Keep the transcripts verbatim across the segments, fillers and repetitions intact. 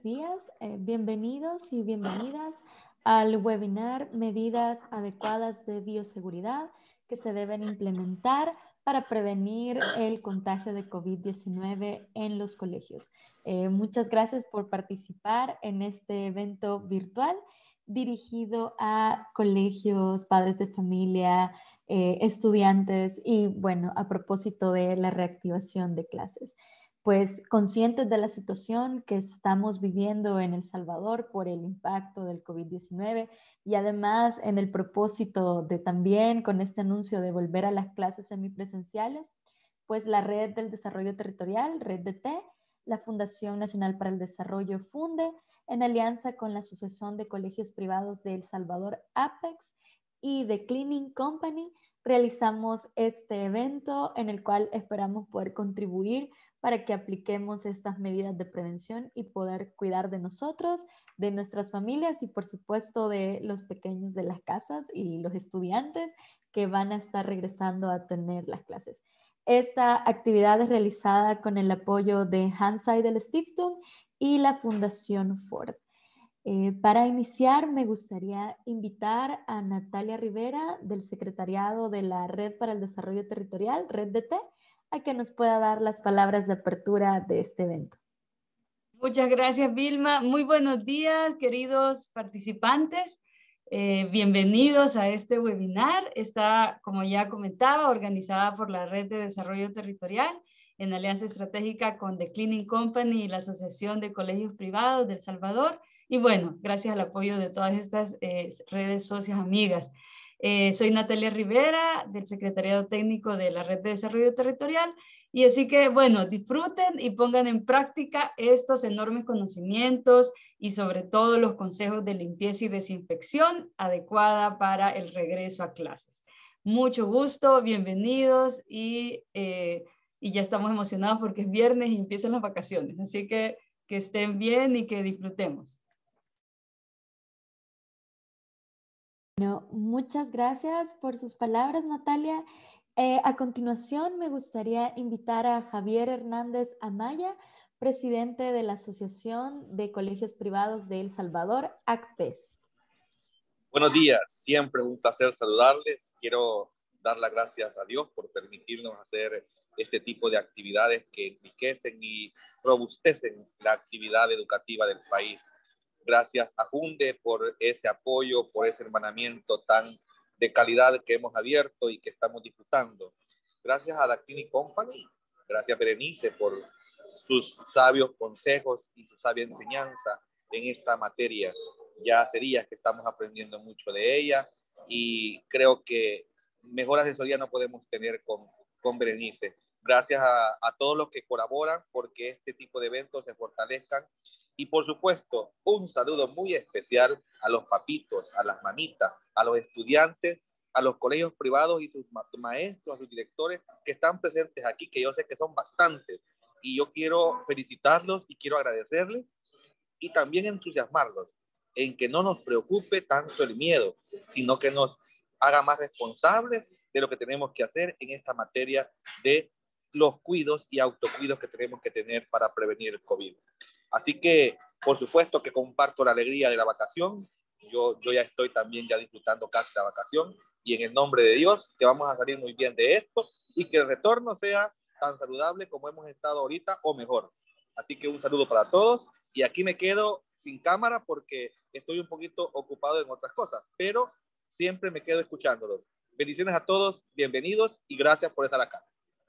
días, eh, bienvenidos y bienvenidas al webinar Medidas adecuadas de bioseguridad que se deben implementar para prevenir el contagio de COVID diecinueve en los colegios. Eh, muchas gracias por participar en este evento virtual dirigido a colegios, padres de familia, eh, estudiantes y bueno, a propósito de la reactivación de clases. Pues conscientes de la situación que estamos viviendo en El Salvador por el impacto del COVID diecinueve y además en el propósito de también con este anuncio de volver a las clases semipresenciales, pues la Red del Desarrollo Territorial, Red D T, la Fundación Nacional para el Desarrollo Funde, en alianza con la Asociación de Colegios Privados de El Salvador, APEX, y The Cleaning Company, realizamos este evento en el cual esperamos poder contribuir para que apliquemos estas medidas de prevención y poder cuidar de nosotros, de nuestras familias y por supuesto de los pequeños de las casas y los estudiantes que van a estar regresando a tener las clases. Esta actividad es realizada con el apoyo de Hanseidel Stiftung y la Fundación Ford. Eh, para iniciar, me gustaría invitar a Natalia Rivera del Secretariado de la Red para el Desarrollo Territorial, Red D T, a que nos pueda dar las palabras de apertura de este evento. Muchas gracias, Vilma. Muy buenos días, queridos participantes. Eh, bienvenidos a este webinar. Está, como ya comentaba, organizada por la Red de Desarrollo Territorial en alianza estratégica con The Cleaning Company y la Asociación de Colegios Privados de El Salvador. Y bueno, gracias al apoyo de todas estas eh, redes socias amigas. Eh, soy Natalia Rivera, del Secretariado Técnico de la Red de Desarrollo Territorial, y así que, bueno, disfruten y pongan en práctica estos enormes conocimientos y sobre todo los consejos de limpieza y desinfección adecuada para el regreso a clases. Mucho gusto, bienvenidos y, eh, y ya estamos emocionados porque es viernes y empiezan las vacaciones, así que que estén bien y que disfrutemos. Bueno, muchas gracias por sus palabras, Natalia. Eh, a continuación, me gustaría invitar a Javier Hernández Amaya, presidente de la Asociación de Colegios Privados de El Salvador, ACPES. Buenos días, siempre un placer saludarles. Quiero dar las gracias a Dios por permitirnos hacer este tipo de actividades que enriquecen y robustecen la actividad educativa del país. Gracias a Funde por ese apoyo, por ese hermanamiento tan de calidad que hemos abierto y que estamos disfrutando. Gracias a The Cleaning Company, gracias a Berenice por sus sabios consejos y su sabia enseñanza en esta materia. Ya hace días que estamos aprendiendo mucho de ella y creo que mejor asesoría no podemos tener con, con Berenice. Gracias a, a todos los que colaboran porque este tipo de eventos se fortalezcan. Y por supuesto, un saludo muy especial a los papitos, a las mamitas, a los estudiantes, a los colegios privados y sus ma maestros, a sus directores que están presentes aquí, que yo sé que son bastantes. Y yo quiero felicitarlos y quiero agradecerles y también entusiasmarlos en que no nos preocupe tanto el miedo, sino que nos haga más responsables de lo que tenemos que hacer en esta materia de los cuidados y autocuidos que tenemos que tener para prevenir el COVID. Así que, por supuesto que comparto la alegría de la vacación. Yo, yo ya estoy también ya disfrutando casi la vacación y en el nombre de Dios que vamos a salir muy bien de esto y que el retorno sea tan saludable como hemos estado ahorita o mejor. Así que un saludo para todos y aquí me quedo sin cámara porque estoy un poquito ocupado en otras cosas, pero siempre me quedo escuchándolos. Bendiciones a todos, bienvenidos y gracias por estar acá.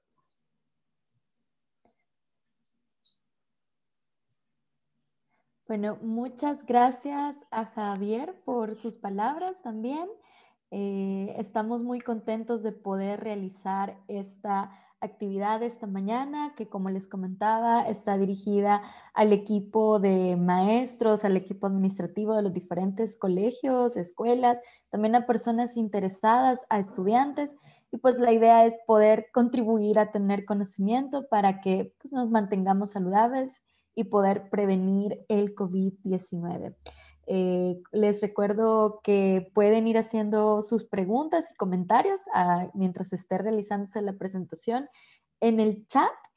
Bueno, muchas gracias a Javier por sus palabras también. Eh, estamos muy contentos de poder realizar esta actividad esta mañana, que como les comentaba, está dirigida al equipo de maestros, al equipo administrativo de los diferentes colegios, escuelas, también a personas interesadas, a estudiantes. Y pues la idea es poder contribuir a tener conocimiento para que pues, nos mantengamos saludables y poder prevenir el COVID diecinueve. Eh, les recuerdo que pueden ir haciendo sus preguntas y comentarios uh, mientras esté realizándose la presentación en el chat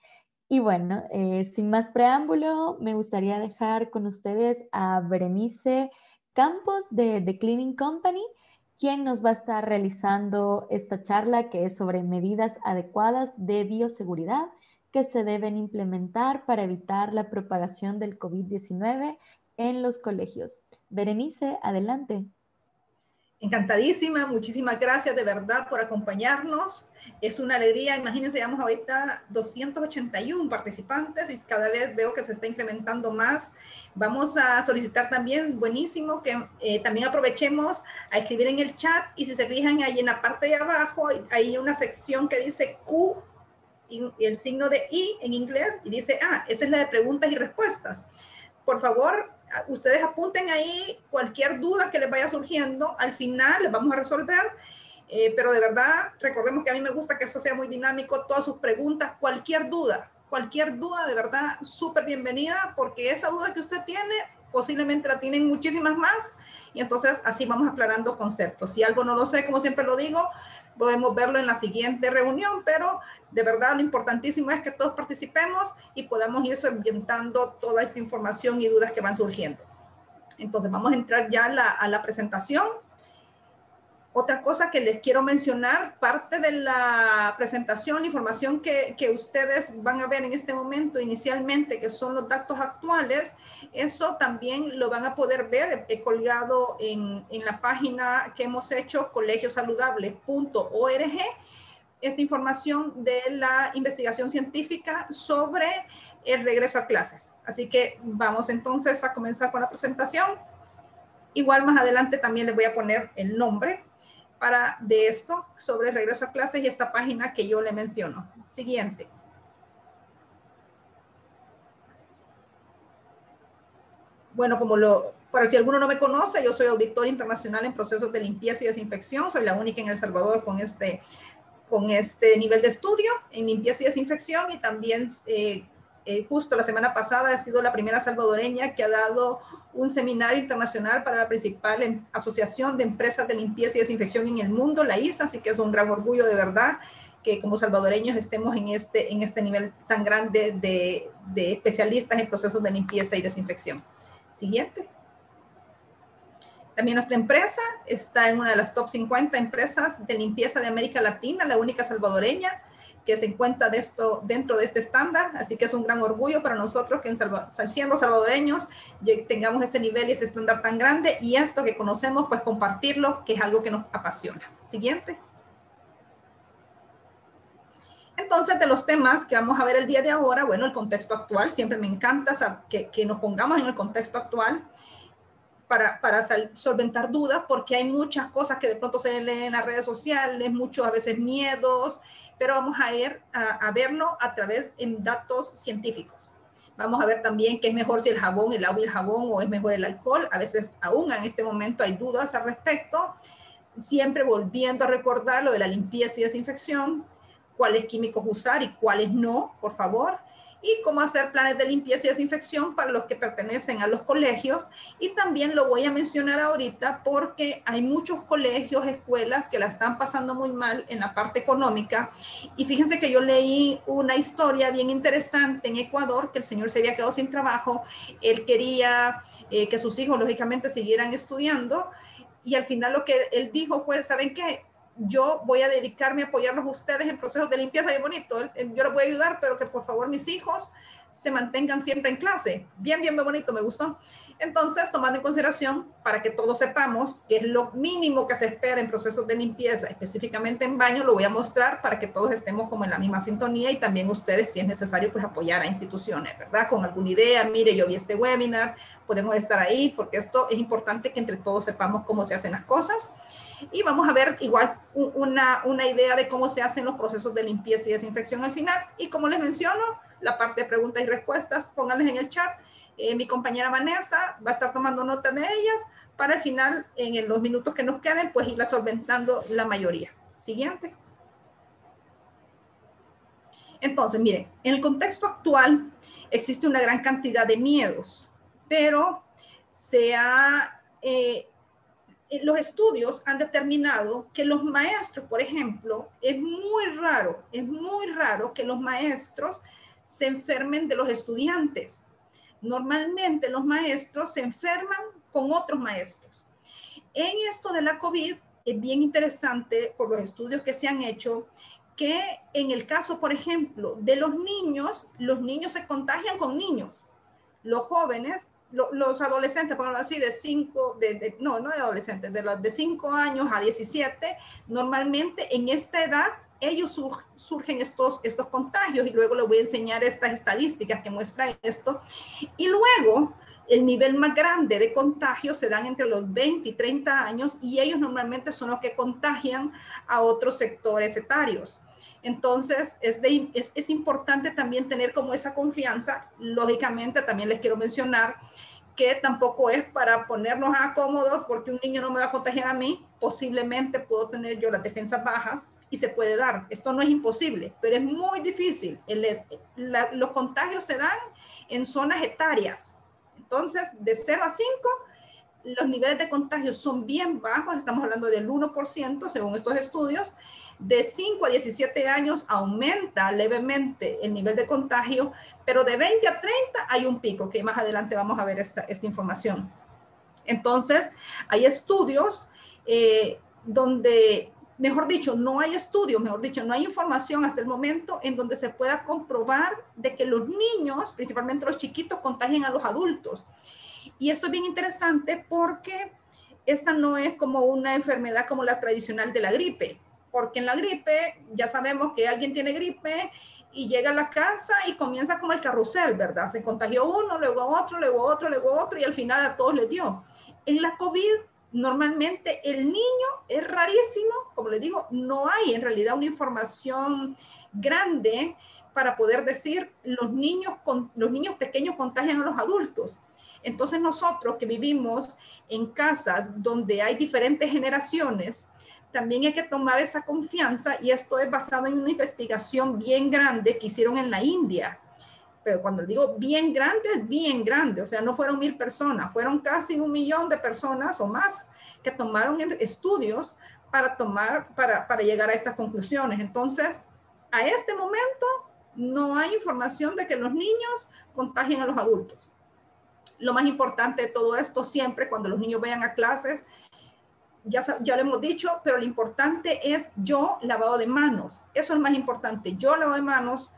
Y bueno, eh, sin más preámbulo, me gustaría dejar con ustedes a Berenice Campos de The Cleaning Company, quien nos va a estar realizando esta charla que es sobre medidas adecuadas de bioseguridad que se deben implementar para evitar la propagación del COVID diecinueve en los colegios. Berenice, adelante. Encantadísima, muchísimas gracias de verdad por acompañarnos. Es una alegría, imagínense, llevamos ahorita doscientos ochenta y uno participantes y cada vez veo que se está incrementando más. Vamos a solicitar también, buenísimo, que eh, también aprovechemos a escribir en el chat y si se fijan ahí en la parte de abajo hay una sección que dice Q y el signo de I en inglés y dice, ah, esa es la de preguntas y respuestas. Por favor, ustedes apunten ahí cualquier duda que les vaya surgiendo. Al final les vamos a resolver, eh, pero de verdad, recordemos que a mí me gusta que esto sea muy dinámico. Todas sus preguntas, cualquier duda, cualquier duda, de verdad, súper bienvenida, porque esa duda que usted tiene, posiblemente la tienen muchísimas más. Y entonces así vamos aclarando conceptos. Si algo no lo sé, como siempre lo digo, podemos verlo en la siguiente reunión, pero de verdad lo importantísimo es que todos participemos y podamos ir solventando toda esta información y dudas que van surgiendo. Entonces vamos a entrar ya a la, a la presentación. Otra cosa que les quiero mencionar, parte de la presentación, la información que, que ustedes van a ver en este momento inicialmente, que son los datos actuales, eso también lo van a poder ver eh, colgado en, en la página que hemos hecho, colegio saludable punto org, esta información de la investigación científica sobre el regreso a clases. Así que vamos entonces a comenzar con la presentación. Igual más adelante también les voy a poner el nombre para de esto sobre el regreso a clases y esta página que yo le menciono. Siguiente. Bueno, como lo, para si alguno no me conoce, yo soy auditor internacional en procesos de limpieza y desinfección. Soy la única en El Salvador con este, con este nivel de estudio en limpieza y desinfección y también eh, Eh, justo la semana pasada he sido la primera salvadoreña que ha dado un seminario internacional para la principal em, asociación de empresas de limpieza y desinfección en el mundo, la I S A, así que es un gran orgullo de verdad que como salvadoreños estemos en este, en este nivel tan grande de, de especialistas en procesos de limpieza y desinfección. Siguiente. También nuestra empresa está en una de las top cincuenta empresas de limpieza de América Latina, la única salvadoreña que se encuentra de esto, dentro de este estándar, así que es un gran orgullo para nosotros que en Salva, siendo salvadoreños tengamos ese nivel y ese estándar tan grande y esto que conocemos, pues compartirlo, que es algo que nos apasiona. Siguiente. Entonces, de los temas que vamos a ver el día de ahora, bueno, el contexto actual, siempre me encanta que, que nos pongamos en el contexto actual para, para solventar dudas, porque hay muchas cosas que de pronto se leen en las redes sociales, muchos a veces miedos, pero vamos a, ir a, a verlo a través de datos científicos. Vamos a ver también qué es mejor si el jabón, el agua y el jabón, o es mejor el alcohol. A veces aún en este momento hay dudas al respecto. Siempre volviendo a recordar lo de la limpieza y desinfección, cuáles químicos usar y cuáles no, por favor. Y cómo hacer planes de limpieza y desinfección para los que pertenecen a los colegios. Y también lo voy a mencionar ahorita porque hay muchos colegios, escuelas que la están pasando muy mal en la parte económica. Y fíjense que yo leí una historia bien interesante en Ecuador, que el señor se había quedado sin trabajo. Él quería eh, que sus hijos, lógicamente, siguieran estudiando. Y al final lo que él dijo fue, ¿saben qué? Yo voy a dedicarme a apoyarlos a ustedes en procesos de limpieza bien bonito. Yo les voy a ayudar, pero que por favor mis hijos se mantengan siempre en clase. Bien, bien, bien bonito, me gustó. Entonces, tomando en consideración, para que todos sepamos que es lo mínimo que se espera en procesos de limpieza, específicamente en baño, lo voy a mostrar para que todos estemos como en la misma sintonía y también ustedes, si es necesario, pues apoyar a instituciones, ¿verdad? Con alguna idea, mire, yo vi este webinar, podemos estar ahí, porque esto es importante que entre todos sepamos cómo se hacen las cosas. Y vamos a ver igual una, una idea de cómo se hacen los procesos de limpieza y desinfección al final. Y como les menciono, la parte de preguntas y respuestas, pónganles en el chat. Eh, mi compañera Vanessa va a estar tomando nota de ellas para el final, en los minutos que nos queden, pues irla solventando la mayoría. Siguiente. Entonces, miren, en el contexto actual existe una gran cantidad de miedos, pero se ha... Eh, los estudios han determinado que los maestros, por ejemplo, es muy raro, es muy raro que los maestros se enfermen de los estudiantes. Normalmente los maestros se enferman con otros maestros. En esto de la COVID es bien interesante por los estudios que se han hecho que en el caso, por ejemplo, de los niños, los niños se contagian con niños. Los jóvenes, lo, los adolescentes, por ejemplo, así de cinco, de, de, no, no de adolescentes, de los de cinco años a diecisiete, normalmente en esta edad ellos sur, surgen estos, estos contagios, y luego les voy a enseñar estas estadísticas que muestran esto. Y luego el nivel más grande de contagios se dan entre los veinte y treinta años, y ellos normalmente son los que contagian a otros sectores etarios. Entonces, es, de, es, es importante también tener como esa confianza. Lógicamente, también les quiero mencionar que tampoco es para ponernos a cómodos porque un niño no me va a contagiar a mí. Posiblemente puedo tener yo las defensas bajas y se puede dar. Esto no es imposible, pero es muy difícil. El, la, los contagios se dan en zonas etarias. Entonces, de cero a cinco, los niveles de contagio son bien bajos. Estamos hablando del uno por ciento según estos estudios. De cinco a diecisiete años aumenta levemente el nivel de contagio, pero de veinte a treinta hay un pico, que más adelante vamos a ver esta, esta información. Entonces, hay estudios eh, donde, mejor dicho, no hay estudios, mejor dicho, no hay información hasta el momento en donde se pueda comprobar de que los niños, principalmente los chiquitos, contagian a los adultos. Y esto es bien interesante porque esta no es como una enfermedad como la tradicional de la gripe. Porque en la gripe ya sabemos que alguien tiene gripe y llega a la casa y comienza como el carrusel, ¿verdad? Se contagió uno, luego otro, luego otro, luego otro, y al final a todos les dio. En la COVID, normalmente el niño es rarísimo, como les digo, no hay en realidad una información grande para poder decir los niños, con, los niños pequeños contagian a los adultos. Entonces nosotros que vivimos en casas donde hay diferentes generaciones, también hay que tomar esa confianza, y esto es basado en una investigación bien grande que hicieron en la India. Pero cuando digo bien grande, es bien grande, o sea, no fueron mil personas, fueron casi un millón de personas o más que tomaron estudios para, tomar, para, para llegar a estas conclusiones. Entonces, a este momento no hay información de que los niños contagien a los adultos. Lo más importante de todo esto siempre, cuando los niños vayan a clases, Ya, ya lo hemos dicho, pero lo importante es yo lavado de manos. Eso es más importante. Yo lavado de manos,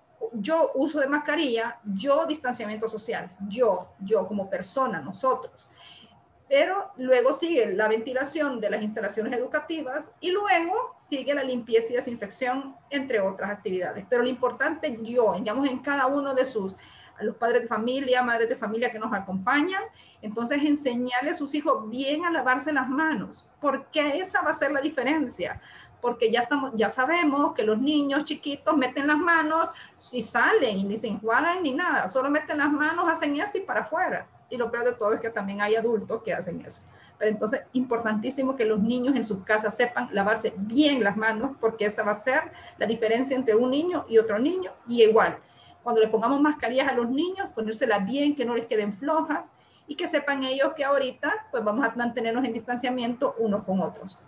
yo uso de mascarilla, yo distanciamiento social, yo, yo como persona, nosotros. Pero luego sigue la ventilación de las instalaciones educativas y luego sigue la limpieza y desinfección, entre otras actividades. Pero lo importante yo, digamos, en cada uno de sus, a los padres de familia, madres de familia que nos acompañan, entonces enseñarle a sus hijos bien a lavarse las manos, porque esa va a ser la diferencia, porque ya, estamos, ya sabemos que los niños chiquitos meten las manos, si salen y ni se enjuagan ni nada, solo meten las manos, hacen esto y para afuera, y lo peor de todo es que también hay adultos que hacen eso. Pero entonces, importantísimo que los niños en sus casas sepan lavarse bien las manos, porque esa va a ser la diferencia entre un niño y otro niño, y igual, cuando le pongamos mascarillas a los niños, ponérselas bien, que no les queden flojas, y que sepan ellos que ahorita pues vamos a mantenernos en distanciamiento unos con otros.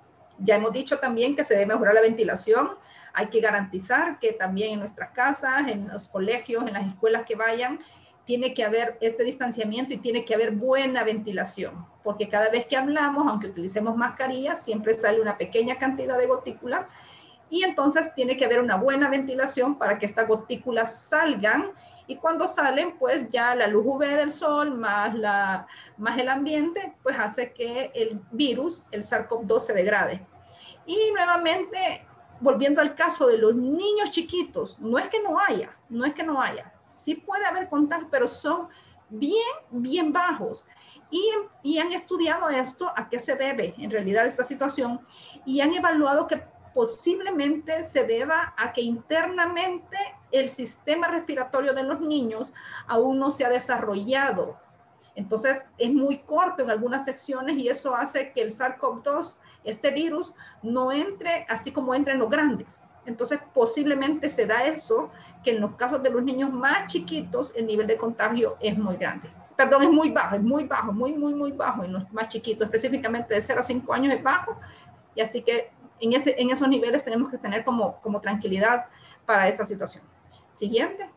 Ya hemos dicho también que se debe mejorar la ventilación. Hay que garantizar que también en nuestras casas, en los colegios, en las escuelas que vayan, tiene que haber este distanciamiento y tiene que haber buena ventilación, porque cada vez que hablamos, aunque utilicemos mascarillas, siempre sale una pequeña cantidad de gotículas, y entonces tiene que haber una buena ventilación para que estas gotículas salgan. Y cuando salen, pues ya la luz U V del sol más, la, más el ambiente, pues hace que el virus, el SARS-CoV dos, se degrade. Y nuevamente, volviendo al caso de los niños chiquitos, no es que no haya, no es que no haya. Sí puede haber contagios, pero son bien, bien bajos. Y, y han estudiado esto, a qué se debe en realidad esta situación, y han evaluado que posiblemente se deba a que internamente el sistema respiratorio de los niños aún no se ha desarrollado. Entonces es muy corto en algunas secciones y eso hace que el SARS-CoV dos, este virus, no entre así como entra en los grandes. Entonces posiblemente se da eso, que en los casos de los niños más chiquitos el nivel de contagio es muy grande. Perdón, es muy bajo, es muy bajo, muy, muy, muy bajo en los más chiquitos, específicamente de cero a cinco años es bajo, y así que En, ese, en esos niveles tenemos que tener como, como tranquilidad para esa situación. Siguiente.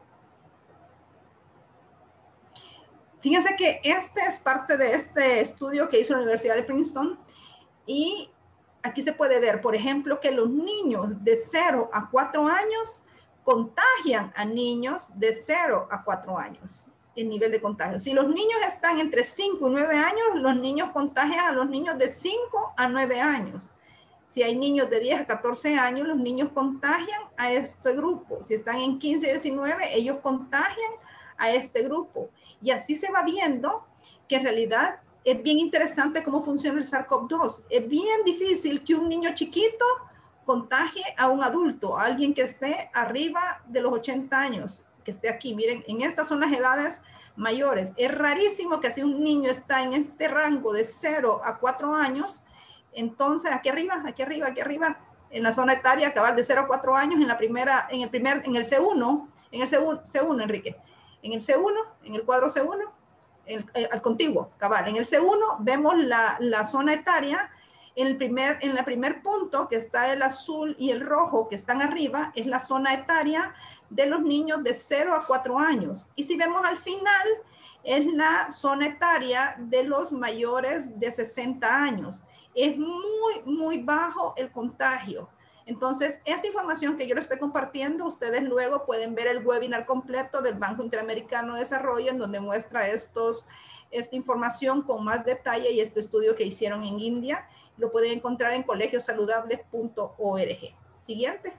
Fíjense que este es parte de este estudio que hizo la Universidad de Princeton y aquí se puede ver, por ejemplo, que los niños de cero a cuatro años contagian a niños de cero a cuatro años en nivel de contagio. Si los niños están entre cinco y nueve años, los niños contagian a los niños de cinco a nueve años. Si hay niños de diez a catorce años, los niños contagian a este grupo. Si están en quince y diecinueve, ellos contagian a este grupo. Y así se va viendo que en realidad es bien interesante cómo funciona el SARS-CoV dos. Es bien difícil que un niño chiquito contagie a un adulto, a alguien que esté arriba de los ochenta años, que esté aquí. Miren, en estas son las edades mayores. Es rarísimo que si un niño está en este rango de cero a cuatro años, entonces aquí arriba, aquí arriba, aquí arriba, en la zona etaria cabal de cero a cuatro años, en la primera, en el primer, en el C uno, en el C uno, C uno, Enrique, en el C uno, en el cuadro C uno, el, el, al contiguo, cabal, en el C uno vemos la, la zona etaria. En el primer, en el primer punto, que está el azul y el rojo que están arriba, es la zona etaria de los niños de cero a cuatro años. Y si vemos al final, es la zona etaria de los mayores de sesenta años. Es muy, muy bajo el contagio. Entonces, esta información que yo les estoy compartiendo, ustedes luego pueden ver el webinar completo del Banco Interamericano de Desarrollo, en donde muestra estos, esta información con más detalle y este estudio que hicieron en India. Lo pueden encontrar en colegios saludables punto org. Siguiente.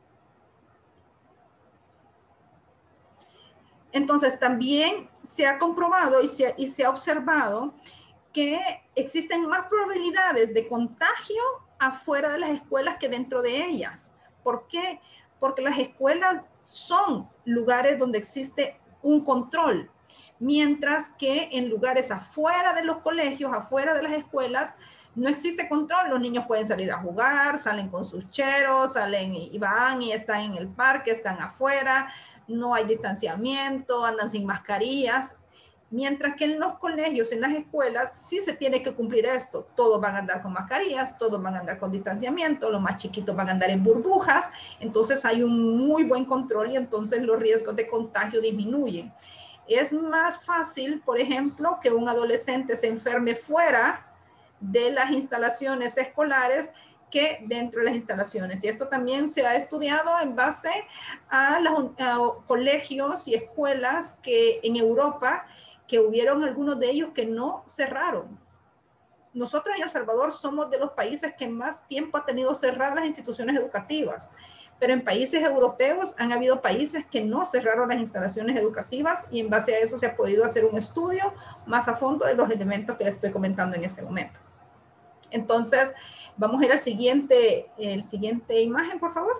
Entonces, también se ha comprobado y se, y se ha observado que existen más probabilidades de contagio afuera de las escuelas que dentro de ellas. ¿Por qué? Porque las escuelas son lugares donde existe un control, mientras que en lugares afuera de los colegios, afuera de las escuelas, no existe control. Los niños pueden salir a jugar, salen con sus cheros, salen y van y están en el parque, están afuera, no hay distanciamiento, andan sin mascarillas. Mientras que en los colegios, en las escuelas, sí se tiene que cumplir esto. Todos van a andar con mascarillas, todos van a andar con distanciamiento, los más chiquitos van a andar en burbujas. Entonces hay un muy buen control y entonces los riesgos de contagio disminuyen. Es más fácil, por ejemplo, que un adolescente se enferme fuera de las instalaciones escolares que dentro de las instalaciones. Y esto también se ha estudiado en base a los colegios y escuelas que en Europa, que hubieron algunos de ellos que no cerraron. Nosotros en El Salvador somos de los países que más tiempo ha tenido cerradas las instituciones educativas, pero en países europeos han habido países que no cerraron las instalaciones educativas y en base a eso se ha podido hacer un estudio más a fondo de los elementos que les estoy comentando en este momento. Entonces, vamos a ir al siguiente, el siguiente imagen, por favor.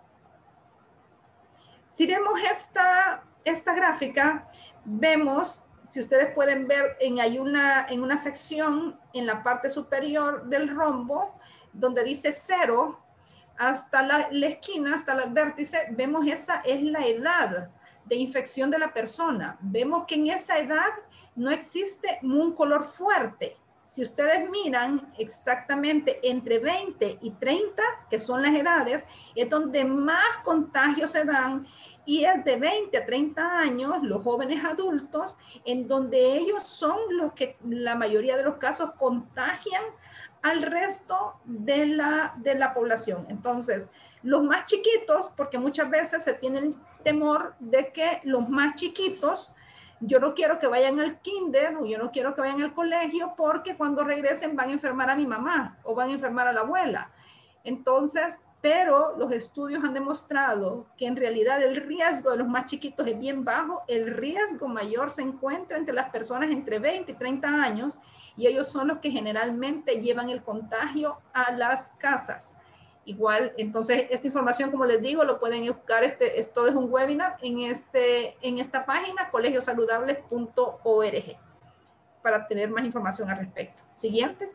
Si vemos esta, esta gráfica, vemos, si ustedes pueden ver, en, hay una, en una sección en la parte superior del rombo, donde dice cero, hasta la, la esquina, hasta el vértice, vemos esa es la edad de infección de la persona. Vemos que en esa edad no existe un color fuerte. Si ustedes miran exactamente entre veinte y treinta, que son las edades, es donde más contagios se dan, y es de veinte a treinta años, los jóvenes adultos, en donde ellos son los que la mayoría de los casos contagian al resto de la, de la población. Entonces, los más chiquitos, porque muchas veces se tiene el temor de que los más chiquitos, yo no quiero que vayan al kinder o yo no quiero que vayan al colegio porque cuando regresen van a enfermar a mi mamá o van a enfermar a la abuela. Entonces, pero los estudios han demostrado que en realidad el riesgo de los más chiquitos es bien bajo. El riesgo mayor se encuentra entre las personas entre veinte y treinta años y ellos son los que generalmente llevan el contagio a las casas. Igual, entonces, esta información, como les digo, lo pueden buscar, este, esto es un webinar en, este, en esta página, colegios saludables punto org, para tener más información al respecto. Siguiente.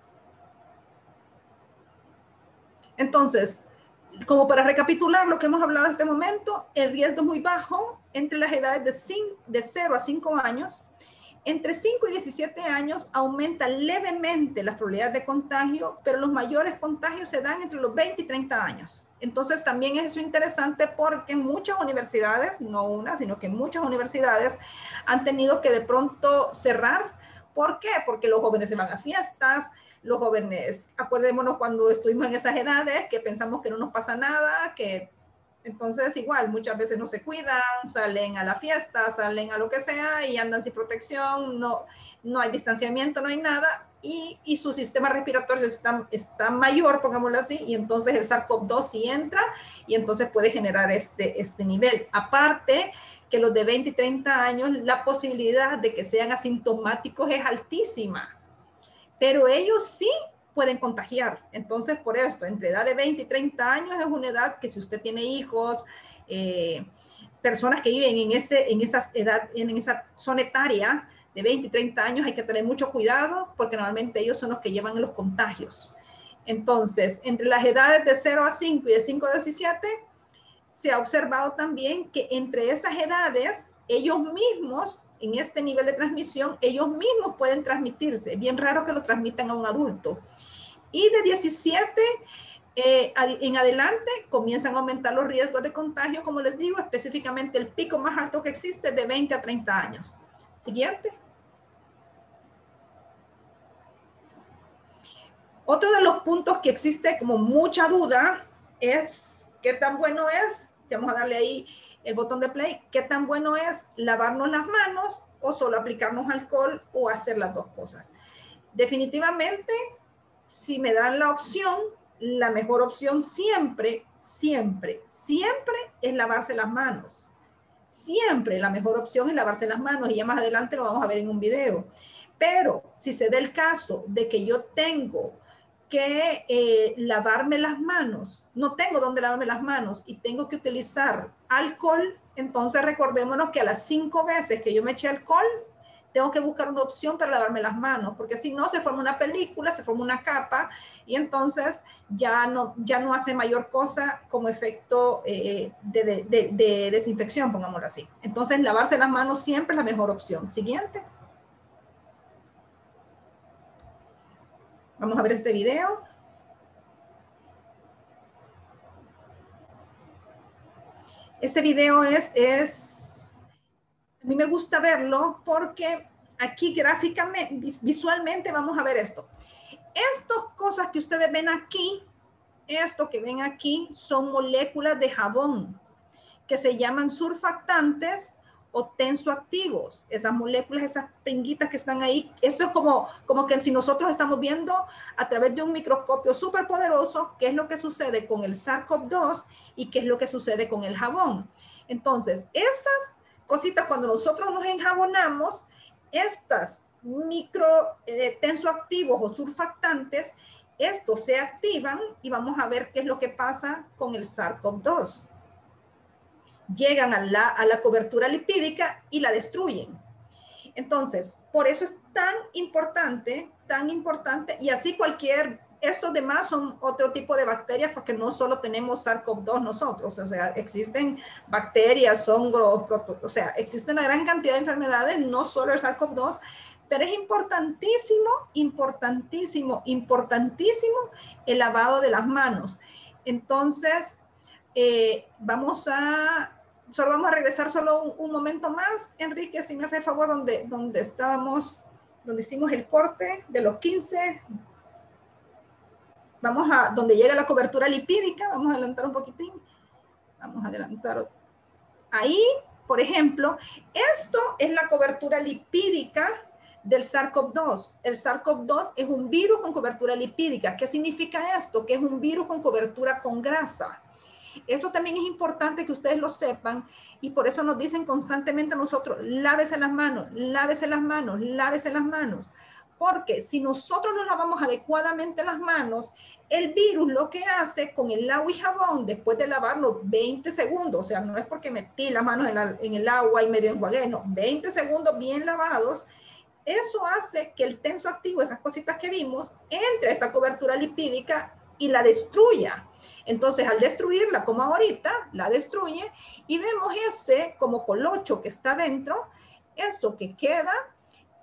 Entonces, como para recapitular lo que hemos hablado hasta este momento, el riesgo es muy bajo entre las edades de, cinco, de cero a cinco años. Entre cinco y diecisiete años aumenta levemente las probabilidades de contagio, pero los mayores contagios se dan entre los veinte y treinta años. Entonces también es eso interesante porque muchas universidades, no una, sino que muchas universidades han tenido que de pronto cerrar. ¿Por qué? Porque los jóvenes se van a fiestas, los jóvenes, acuérdémonos cuando estuvimos en esas edades que pensamos que no nos pasa nada, que entonces igual muchas veces no se cuidan, salen a la fiesta, salen a lo que sea y andan sin protección, no, no hay distanciamiento, no hay nada. Y, y su sistema respiratorio está, está mayor, pongámoslo así, y entonces el SARS CoV dos sí entra y entonces puede generar este, este nivel. Aparte que los de veinte y treinta años, la posibilidad de que sean asintomáticos es altísima, pero ellos sí pueden contagiar. Entonces, por esto, entre edad de veinte y treinta años es una edad que si usted tiene hijos, eh, personas que viven en, ese, en, esas edad, en esa zona etaria, de veinte y treinta años hay que tener mucho cuidado porque normalmente ellos son los que llevan los contagios. Entonces, entre las edades de cero a cinco y de cinco a diecisiete, se ha observado también que entre esas edades, ellos mismos, en este nivel de transmisión, ellos mismos pueden transmitirse. Es bien raro que lo transmitan a un adulto. Y de diecisiete eh, en adelante comienzan a aumentar los riesgos de contagio, como les digo, específicamente el pico más alto que existe de veinte a treinta años. Siguiente. Otro de los puntos que existe como mucha duda es qué tan bueno es, vamos a darle ahí el botón de play, qué tan bueno es lavarnos las manos o solo aplicarnos alcohol o hacer las dos cosas. Definitivamente, si me dan la opción, la mejor opción siempre, siempre, siempre es lavarse las manos. Siempre la mejor opción es lavarse las manos y ya más adelante lo vamos a ver en un video. Pero si se da el caso de que yo tengo que eh, lavarme las manos, no tengo dónde lavarme las manos y tengo que utilizar alcohol, entonces recordémonos que a las cinco veces que yo me eché alcohol, tengo que buscar una opción para lavarme las manos, porque si no se forma una película, se forma una capa y entonces ya no, ya no hace mayor cosa como efecto eh, de, de, de, de desinfección, pongámoslo así. Entonces lavarse las manos siempre es la mejor opción. Siguiente. Vamos a ver este video. Este video es, es, a mí me gusta verlo porque aquí gráficamente, visualmente vamos a ver esto. Estas cosas que ustedes ven aquí, esto que ven aquí, son moléculas de jabón que se llaman surfactantes o tensoactivos. Esas moléculas, esas pinguitas que están ahí, esto es como, como que si nosotros estamos viendo a través de un microscopio súper poderoso qué es lo que sucede con el SARS CoV dos y qué es lo que sucede con el jabón. Entonces, esas cositas, cuando nosotros nos enjabonamos, estas micro eh, tensoactivos o surfactantes, estos se activan y vamos a ver qué es lo que pasa con el SARS CoV dos. Llegan a la, a la cobertura lipídica y la destruyen. Entonces, por eso es tan importante, tan importante, y así cualquier, estos demás son otro tipo de bacterias, porque no solo tenemos SARS CoV dos nosotros, o sea, existen bacterias, hongos, proto, o sea, existe una gran cantidad de enfermedades, no solo el SARS CoV dos, pero es importantísimo, importantísimo, importantísimo el lavado de las manos. Entonces, eh, vamos a... Solo vamos a regresar solo un, un momento más. Enrique, si me hace el favor, donde, donde estábamos, donde hicimos el corte de los quince. Vamos a, donde llega la cobertura lipídica, vamos a adelantar un poquitín. Vamos a adelantar. Ahí, por ejemplo, esto es la cobertura lipídica del SARS CoV dos. El SARS CoV dos es un virus con cobertura lipídica. ¿Qué significa esto? Que es un virus con cobertura con grasa. Esto también es importante que ustedes lo sepan y por eso nos dicen constantemente a nosotros, lávese las manos, lávese las manos, lávese las manos. Porque si nosotros no lavamos adecuadamente las manos, el virus lo que hace con el agua y jabón, después de lavarlo veinte segundos, o sea, no es porque metí las manos en, la, en el agua y medio enjuagué, no, veinte segundos bien lavados, eso hace que el tensoactivo, esas cositas que vimos, entre a esta cobertura lipídica y la destruya. Entonces, al destruirla, como ahorita, la destruye y vemos ese como colocho que está dentro, eso que queda,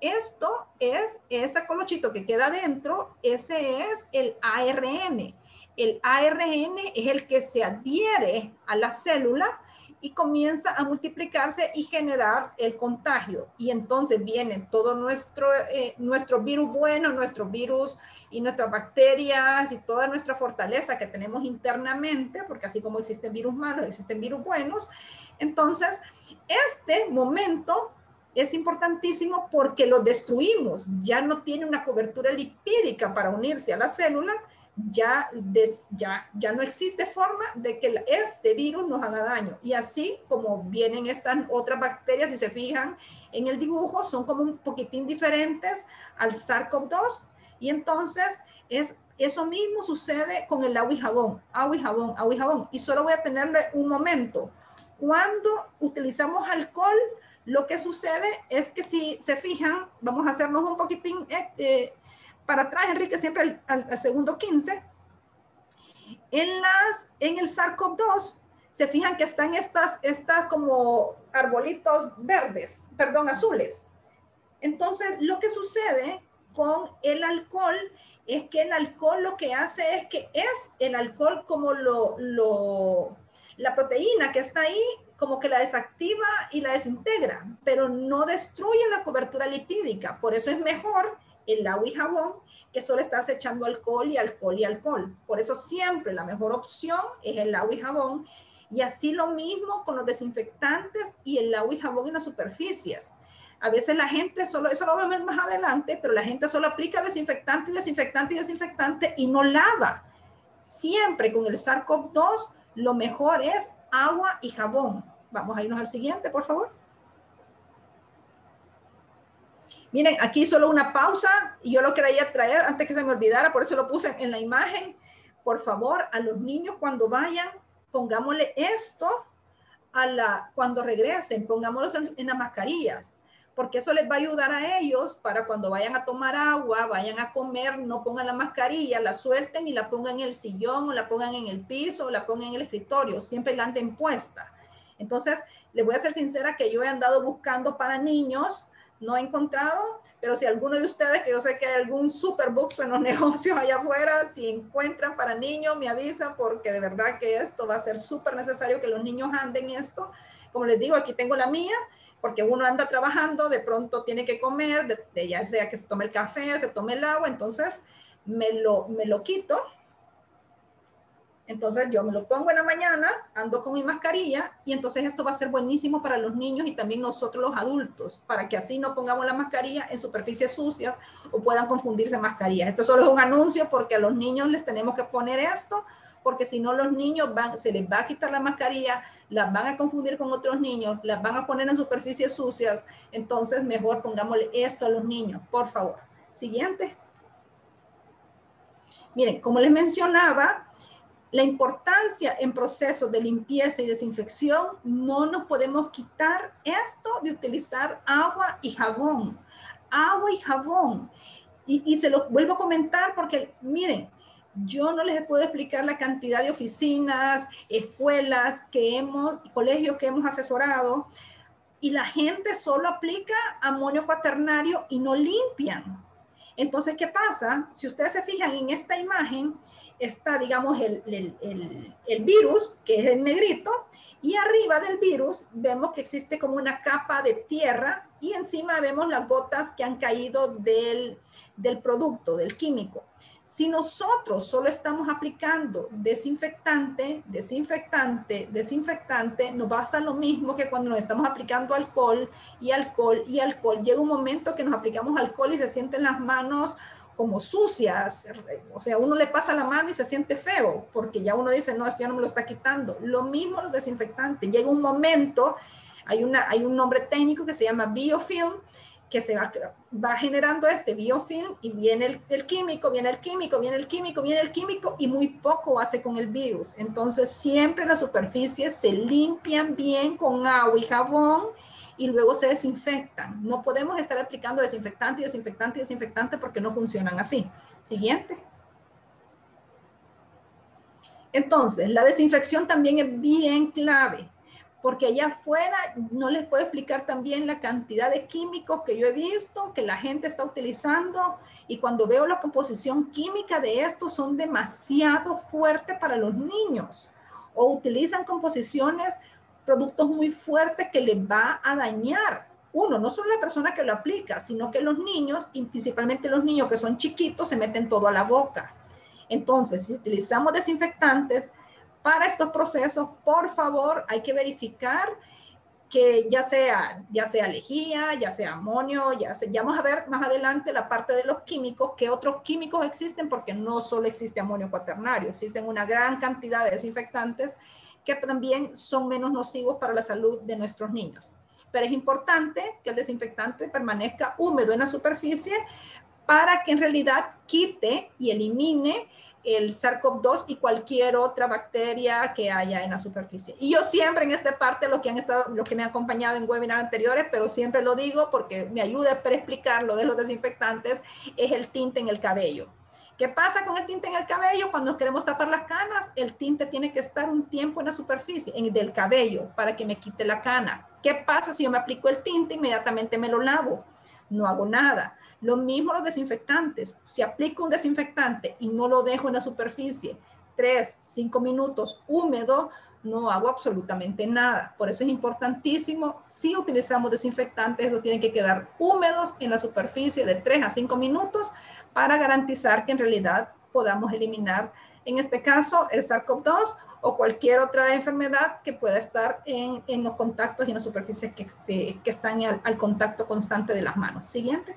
esto es ese colochito que queda dentro, ese es el A R N. el A R N es el que se adhiere a la célula y comienza a multiplicarse y generar el contagio. Y entonces vienen todo nuestro, eh, nuestro virus bueno, nuestro virus y nuestras bacterias y toda nuestra fortaleza que tenemos internamente, porque así como existen virus malos, existen virus buenos. Entonces, este momento es importantísimo porque lo destruimos. Ya no tiene una cobertura lipídica para unirse a la célula. Ya, des, ya, ya no existe forma de que este virus nos haga daño. Y así como vienen estas otras bacterias, si se fijan en el dibujo, son como un poquitín diferentes al SARS-CoV dos. Y entonces es, eso mismo sucede con el agua y jabón, agua y jabón, agua y jabón. Y solo voy a tenerle un momento. Cuando utilizamos alcohol, lo que sucede es que si se fijan, vamos a hacernos un poquitín... Eh, para atrás, Enrique, siempre al, al, al segundo quince, en, las, en el SARS-CoV dos, se fijan que están estas, estas como arbolitos verdes, perdón, azules. Entonces, lo que sucede con el alcohol es que el alcohol lo que hace es que es el alcohol como lo, lo, la proteína que está ahí, como que la desactiva y la desintegra, pero no destruye la cobertura lipídica. Por eso es mejor el agua y jabón que solo estarse echando alcohol y alcohol y alcohol. Por eso siempre la mejor opción es el agua y jabón. Y así lo mismo con los desinfectantes y el agua y jabón en las superficies. A veces la gente solo, eso lo vamos a ver más adelante, pero la gente solo aplica desinfectante y desinfectante y desinfectante y no lava. Siempre con el SARS-CoV dos lo mejor es agua y jabón. Vamos a irnos al siguiente, por favor. Miren, aquí solo una pausa y yo lo quería traer antes que se me olvidara, por eso lo puse en la imagen. Por favor, a los niños cuando vayan, pongámosle esto a la, cuando regresen, pongámoslos en, en las mascarillas, porque eso les va a ayudar a ellos para cuando vayan a tomar agua, vayan a comer, no pongan la mascarilla, la suelten y la pongan en el sillón o la pongan en el piso o la pongan en el escritorio, siempre la anden puesta. Entonces, les voy a ser sincera que yo he andado buscando para niños, no he encontrado, pero si alguno de ustedes, que yo sé que hay algún superbox en los negocios allá afuera, si encuentran para niños, me avisan, porque de verdad que esto va a ser súper necesario que los niños anden esto. Como les digo, aquí tengo la mía, porque uno anda trabajando, de pronto tiene que comer, de, de ya sea que se tome el café, se tome el agua, entonces me lo, me lo quito. Entonces yo me lo pongo en la mañana, ando con mi mascarilla y entonces esto va a ser buenísimo para los niños y también nosotros los adultos, para que así no pongamos la mascarilla en superficies sucias o puedan confundirse mascarillas. Esto solo es un anuncio porque a los niños les tenemos que poner esto, porque si no los niños van, se les va a quitar la mascarilla, las van a confundir con otros niños, las van a poner en superficies sucias, entonces mejor pongámosle esto a los niños, por favor. Siguiente. Miren, como les mencionaba, la importancia en procesos de limpieza y desinfección, no nos podemos quitar esto de utilizar agua y jabón. Agua y jabón. Y, y se lo vuelvo a comentar porque, miren, yo no les puedo explicar la cantidad de oficinas, escuelas que hemos, colegios que hemos asesorado, y la gente solo aplica amonio cuaternario y no limpian. Entonces, ¿qué pasa? Si ustedes se fijan en esta imagen, está, digamos, el, el, el, el virus, que es el negrito, y arriba del virus vemos que existe como una capa de tierra y encima vemos las gotas que han caído del, del producto, del químico. Si nosotros solo estamos aplicando desinfectante, desinfectante, desinfectante, nos pasa lo mismo que cuando nos estamos aplicando alcohol y alcohol y alcohol. Llega un momento que nos aplicamos alcohol y se sienten las manos como sucias, o sea, uno le pasa la mano y se siente feo, porque ya uno dice, no, esto ya no me lo está quitando. Lo mismo los desinfectantes. Llega un momento, hay, una, hay un nombre técnico que se llama biofilm, que se va, va generando este biofilm y viene el, el químico, viene el químico, viene el químico, viene el químico y muy poco hace con el virus. Entonces siempre las superficies se limpian bien con agua y jabón y luego se desinfectan. No podemos estar aplicando desinfectante y desinfectante y desinfectante porque no funcionan así. Siguiente. Entonces, la desinfección también es bien clave. porque allá afuera no les puedo explicar también la cantidad de químicos que yo he visto, que la gente está utilizando, y cuando veo la composición química de estos son demasiado fuertes para los niños, o utilizan composiciones, productos muy fuertes que les va a dañar. Uno, no solo la persona que lo aplica, sino que los niños, y principalmente los niños que son chiquitos, se meten todo a la boca. Entonces, si utilizamos desinfectantes para estos procesos, por favor, hay que verificar que ya sea, ya sea lejía, ya sea amonio, ya, sea, ya vamos a ver más adelante la parte de los químicos, que otros químicos existen, porque no solo existe amonio cuaternario, existen una gran cantidad de desinfectantes que también son menos nocivos para la salud de nuestros niños. Pero es importante que el desinfectante permanezca húmedo en la superficie para que en realidad quite y elimine el SARS-CoV dos y cualquier otra bacteria que haya en la superficie. Y yo siempre en esta parte, los que han estado, los que me han acompañado en webinars anteriores, pero siempre lo digo porque me ayuda para explicar lo de los desinfectantes, es el tinte en el cabello. ¿Qué pasa con el tinte en el cabello? Cuando nos queremos tapar las canas, el tinte tiene que estar un tiempo en la superficie en, del cabello para que me quite la cana. ¿Qué pasa si yo me aplico el tinte? Inmediatamente me lo lavo. No hago nada. Lo mismo los desinfectantes. Si aplico un desinfectante y no lo dejo en la superficie tres, cinco minutos húmedo, no hago absolutamente nada. Por eso es importantísimo, si utilizamos desinfectantes, eso tienen que quedar húmedos en la superficie de tres a cinco minutos para garantizar que en realidad podamos eliminar, en este caso, el SARS-CoV dos o cualquier otra enfermedad que pueda estar en, en los contactos y en las superficies que, que, que están al, al contacto constante de las manos. Siguiente.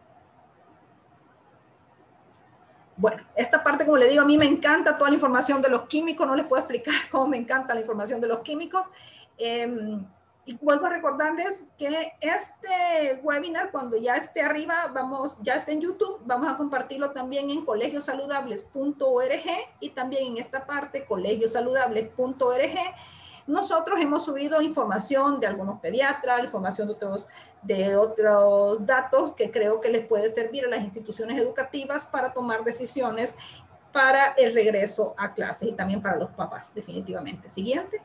Bueno, esta parte, como le digo, a mí me encanta toda la información de los químicos, no les puedo explicar cómo me encanta la información de los químicos. Eh, y vuelvo a recordarles que este webinar, cuando ya esté arriba, vamos, ya esté en YouTube, vamos a compartirlo también en colegios saludables punto org y también en esta parte, colegios saludables punto org. Nosotros hemos subido información de algunos pediatras, información de otros, de otros datos que creo que les puede servir a las instituciones educativas para tomar decisiones para el regreso a clases y también para los papás, definitivamente. Siguiente.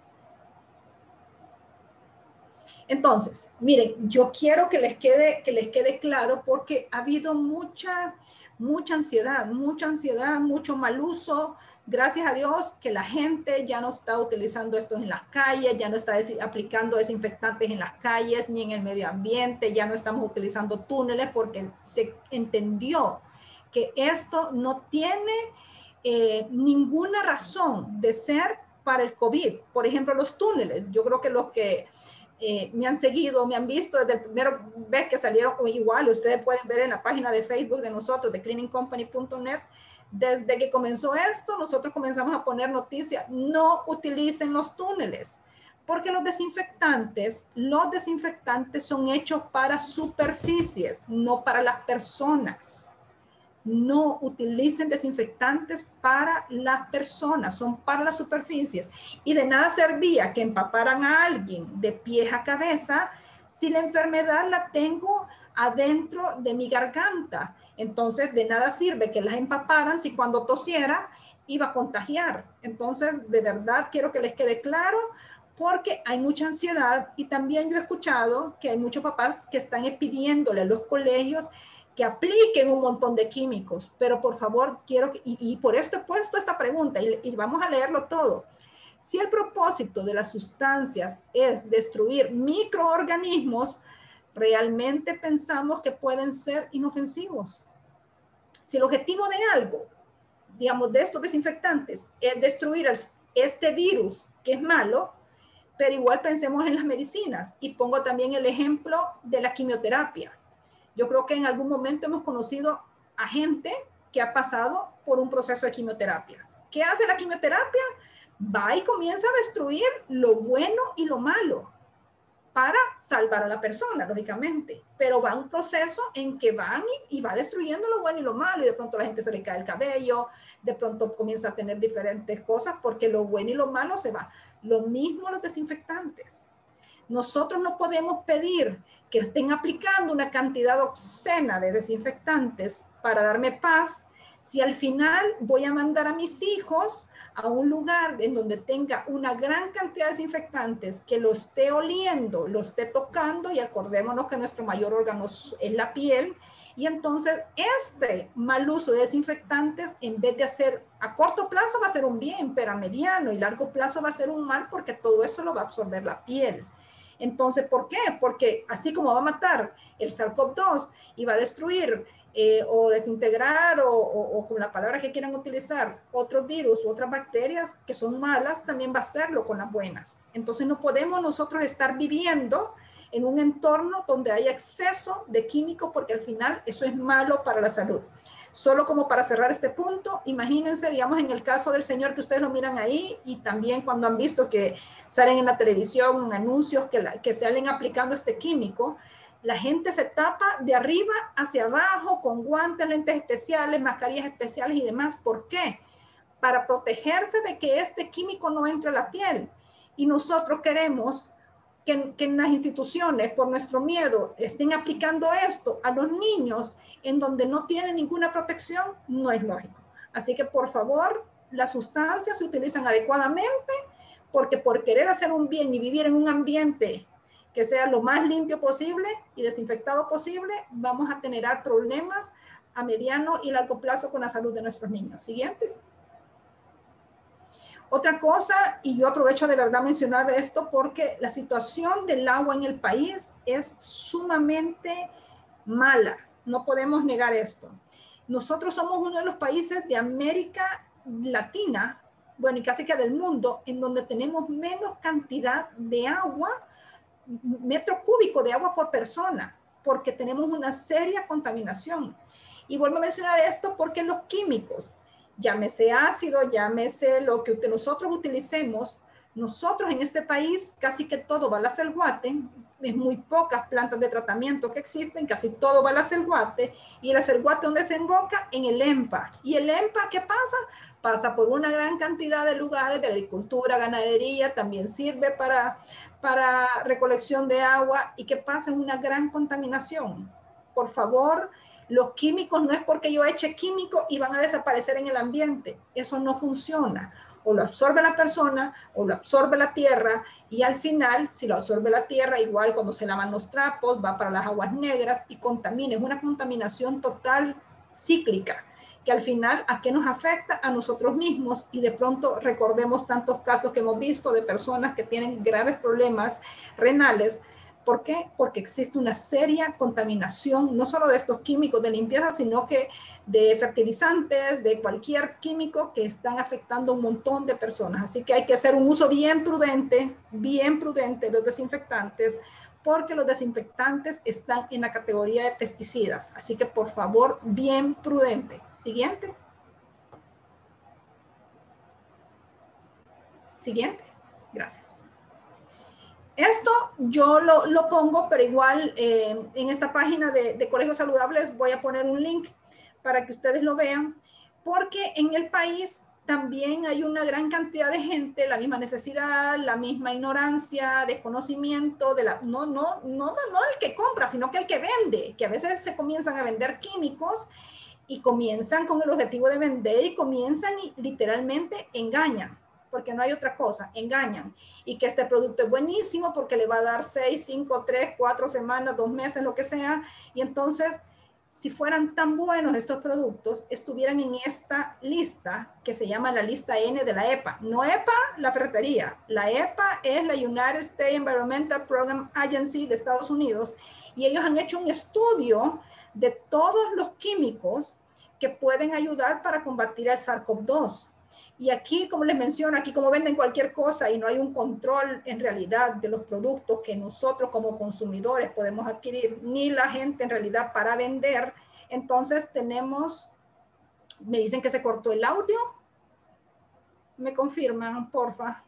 Entonces, miren, yo quiero que les quede, que les quede claro porque ha habido mucha, mucha ansiedad, mucha ansiedad, mucho mal uso. Gracias a Dios que la gente ya no está utilizando esto en las calles, ya no está aplicando desinfectantes en las calles ni en el medio ambiente, ya no estamos utilizando túneles porque se entendió que esto no tiene eh, ninguna razón de ser para el COVID. Por ejemplo, los túneles. Yo creo que los que eh, me han seguido, me han visto desde el primer vez que salieron, igual ustedes pueden ver en la página de Facebook de nosotros, de cleaning company punto net. Desde que comenzó esto, nosotros comenzamos a poner noticias, no utilicen los túneles, porque los desinfectantes, los desinfectantes son hechos para superficies, no para las personas. No utilicen desinfectantes para las personas, son para las superficies. Y de nada servía que empaparan a alguien de pies a cabeza si la enfermedad la tengo adentro de mi garganta. Entonces, de nada sirve que las empaparan si cuando tosiera iba a contagiar. Entonces, de verdad, quiero que les quede claro, porque hay mucha ansiedad y también yo he escuchado que hay muchos papás que están pidiéndole a los colegios que apliquen un montón de químicos, pero por favor, quiero que, y, y por esto he puesto esta pregunta y, y vamos a leerlo todo. Si el propósito de las sustancias es destruir microorganismos, realmente pensamos que pueden ser inofensivos. Si el objetivo de algo, digamos, de estos desinfectantes es destruir este virus que es malo, pero igual pensemos en las medicinas y pongo también el ejemplo de la quimioterapia. Yo creo que en algún momento hemos conocido a gente que ha pasado por un proceso de quimioterapia. ¿Qué hace la quimioterapia? Va y comienza a destruir lo bueno y lo malo para salvar a la persona, lógicamente. Pero va un proceso en que van y, y va destruyendo lo bueno y lo malo, y de pronto a la gente se le cae el cabello, de pronto comienza a tener diferentes cosas porque lo bueno y lo malo se va. Lo mismo los desinfectantes. Nosotros no podemos pedir que estén aplicando una cantidad obscena de desinfectantes para darme paz si al final voy a mandar a mis hijos a un lugar en donde tenga una gran cantidad de desinfectantes, que lo esté oliendo, lo esté tocando, y acordémonos que nuestro mayor órgano es la piel, y entonces este mal uso de desinfectantes, en vez de hacer a corto plazo, va a ser un bien, pero a mediano y largo plazo va a ser un mal, porque todo eso lo va a absorber la piel. Entonces, ¿por qué? Porque así como va a matar el SARS-CoV dos y va a destruir eh, o desintegrar o, o, o con la palabra que quieran utilizar otros virus u otras bacterias que son malas, también va a hacerlo con las buenas. Entonces no podemos nosotros estar viviendo en un entorno donde hay exceso de químicos, porque al final eso es malo para la salud. Solo como para cerrar este punto, imagínense, digamos, en el caso del señor que ustedes lo miran ahí, y también cuando han visto que salen en la televisión anuncios que, la, que salen aplicando este químico, la gente se tapa de arriba hacia abajo con guantes, lentes especiales, mascarillas especiales y demás. ¿Por qué? Para protegerse de que este químico no entre a la piel. Y nosotros queremos que, que en las instituciones, por nuestro miedo, estén aplicando esto a los niños en donde no tienen ninguna protección. No es lógico. Así que, por favor, las sustancias se utilizan adecuadamente, porque por querer hacer un bien y vivir en un ambiente que sea lo más limpio posible y desinfectado posible, vamos a generar problemas a mediano y largo plazo con la salud de nuestros niños. Siguiente. Otra cosa, y yo aprovecho de verdad mencionar esto, porque la situación del agua en el país es sumamente mala. No podemos negar esto. Nosotros somos uno de los países de América Latina, bueno, y casi que del mundo, en donde tenemos menos cantidad de agua, metro cúbico de agua por persona, porque tenemos una seria contaminación. Y vuelvo a mencionar esto porque los químicos, llámese ácido, llámese lo que nosotros utilicemos, nosotros en este país casi que todo va a la Selguate, es muy pocas plantas de tratamiento que existen, casi todo va a la Selguate, y la Selguate ¿dónde se emboca? En el EMPA. ¿Y el EMPA qué pasa? Pasa por una gran cantidad de lugares de agricultura, ganadería, también sirve para, para recolección de agua, y que pasa una gran contaminación. Por favor, los químicos no es porque yo eche químico y van a desaparecer en el ambiente. Eso no funciona. O lo absorbe la persona o lo absorbe la tierra, y al final, si lo absorbe la tierra, igual cuando se lavan los trapos, va para las aguas negras y contamina. Es una contaminación total cíclica, que al final, ¿a qué nos afecta? A nosotros mismos. Y de pronto recordemos tantos casos que hemos visto de personas que tienen graves problemas renales. ¿Por qué? Porque existe una seria contaminación, no solo de estos químicos de limpieza, sino que de fertilizantes, de cualquier químico que están afectando a un montón de personas. Así que hay que hacer un uso bien prudente, bien prudente de los desinfectantes, porque los desinfectantes están en la categoría de pesticidas. Así que, por favor, bien prudente. Siguiente. Siguiente. Gracias. Esto yo lo, lo pongo, pero igual eh, en esta página de, de Colegios Saludables voy a poner un link para que ustedes lo vean, porque en el país también hay una gran cantidad de gente, la misma necesidad, la misma ignorancia, desconocimiento, de la, no, no, no, no el que compra, sino que el que vende, que a veces se comienzan a vender químicos y comienzan con el objetivo de vender y comienzan y literalmente engañan. Porque no hay otra cosa, engañan, y que este producto es buenísimo porque le va a dar seis, cinco, tres, cuatro semanas, dos meses, lo que sea, y entonces, si fueran tan buenos estos productos, estuvieran en esta lista que se llama la lista N de la EPA. No EPA, la ferretería, la EPA es la United States Environmental Program Agency de Estados Unidos, y ellos han hecho un estudio de todos los químicos que pueden ayudar para combatir el SARS-CoV dos. Y aquí, como les menciono, aquí como venden cualquier cosa y no hay un control en realidad de los productos que nosotros como consumidores podemos adquirir, ni la gente en realidad para vender, entonces tenemos, me dicen que se cortó el audio, me confirman, porfa.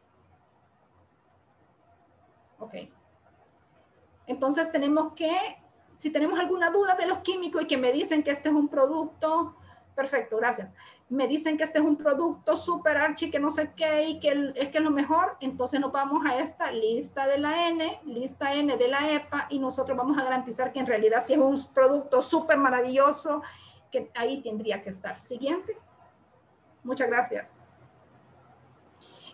Ok. Entonces tenemos que, si tenemos alguna duda de los químicos y que me dicen que este es un producto, perfecto, gracias. Me dicen que este es un producto super archi, que no sé qué, y que es que es lo mejor, entonces nos vamos a esta lista de la N, lista N de la EPA, y nosotros vamos a garantizar que en realidad si es un producto súper maravilloso, que ahí tendría que estar. Siguiente. Muchas gracias.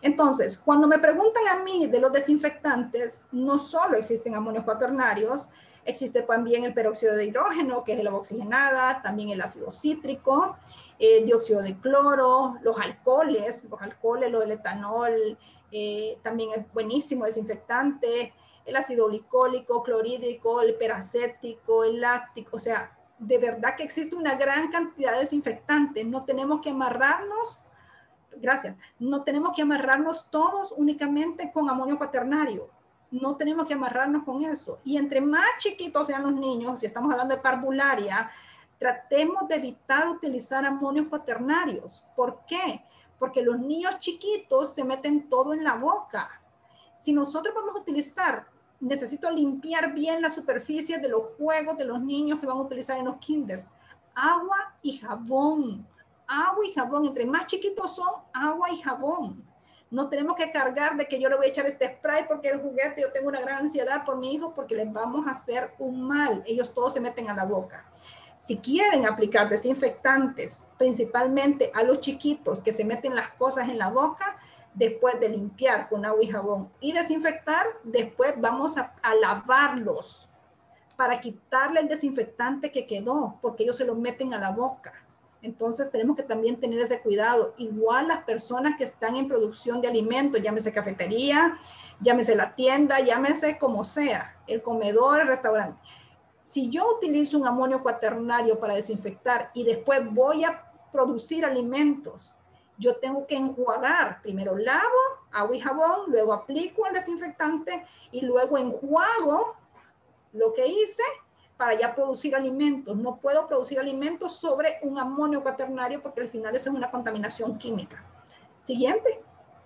Entonces, cuando me preguntan a mí de los desinfectantes, no solo existen amonios cuaternarios, existe también el peróxido de hidrógeno, que es el agua oxigenada, también el ácido cítrico, eh, dióxido de cloro, los alcoholes, los alcoholes, lo del etanol, eh, también es buenísimo desinfectante, el ácido glicólico, clorhídrico, el peracético, el láctico, o sea, de verdad que existe una gran cantidad de desinfectantes. No tenemos que amarrarnos, gracias, no tenemos que amarrarnos todos únicamente con amonio cuaternario. No tenemos que amarrarnos con eso. Y entre más chiquitos sean los niños, si estamos hablando de parvularia, tratemos de evitar utilizar amonios cuaternarios. ¿Por qué? Porque los niños chiquitos se meten todo en la boca. Si nosotros vamos a utilizar, necesito limpiar bien la superficie de los juegos de los niños que van a utilizar en los kinders. Agua y jabón. Agua y jabón. Entre más chiquitos son, agua y jabón. No tenemos que cargar de que yo le voy a echar este spray porque el juguete, yo tengo una gran ansiedad por mi hijo porque les vamos a hacer un mal. Ellos todos se meten a la boca. Si quieren aplicar desinfectantes, principalmente a los chiquitos que se meten las cosas en la boca, después de limpiar con agua y jabón y desinfectar, después vamos a, a lavarlos para quitarle el desinfectante que quedó, porque ellos se lo meten a la boca. Entonces tenemos que también tener ese cuidado. Igual las personas que están en producción de alimentos, llámese cafetería, llámese la tienda, llámese como sea, el comedor, el restaurante. Si yo utilizo un amonio cuaternario para desinfectar y después voy a producir alimentos, yo tengo que enjuagar. Primero lavo, agua y jabón, luego aplico el desinfectante y luego enjuago lo que hice para ya producir alimentos. No puedo producir alimentos sobre un amonio cuaternario porque al final eso es una contaminación química. Siguiente.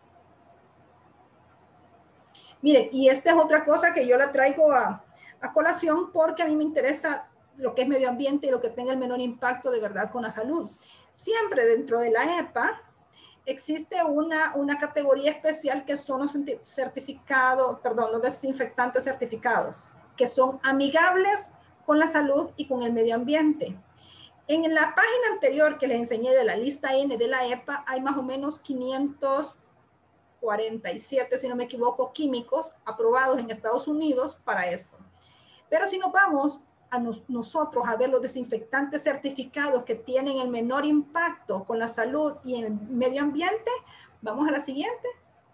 Miren, y esta es otra cosa que yo la traigo a, a colación porque a mí me interesa lo que es medio ambiente y lo que tenga el menor impacto de verdad con la salud. Siempre dentro de la E P A existe una, una categoría especial que son los certificados, perdón, los desinfectantes certificados, que son amigables con la salud y con el medio ambiente. En la página anterior que les enseñé de la lista N de la E P A, hay más o menos quinientos cuarenta y siete, si no me equivoco, químicos aprobados en Estados Unidos para esto. Pero si nos vamos a nos, nosotros a ver los desinfectantes certificados que tienen el menor impacto con la salud y en el medio ambiente, vamos a la siguiente.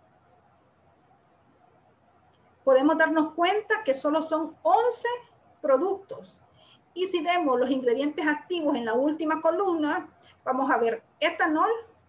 Podemos darnos cuenta que solo son once productos. Y si vemos los ingredientes activos en la última columna, vamos a ver etanol,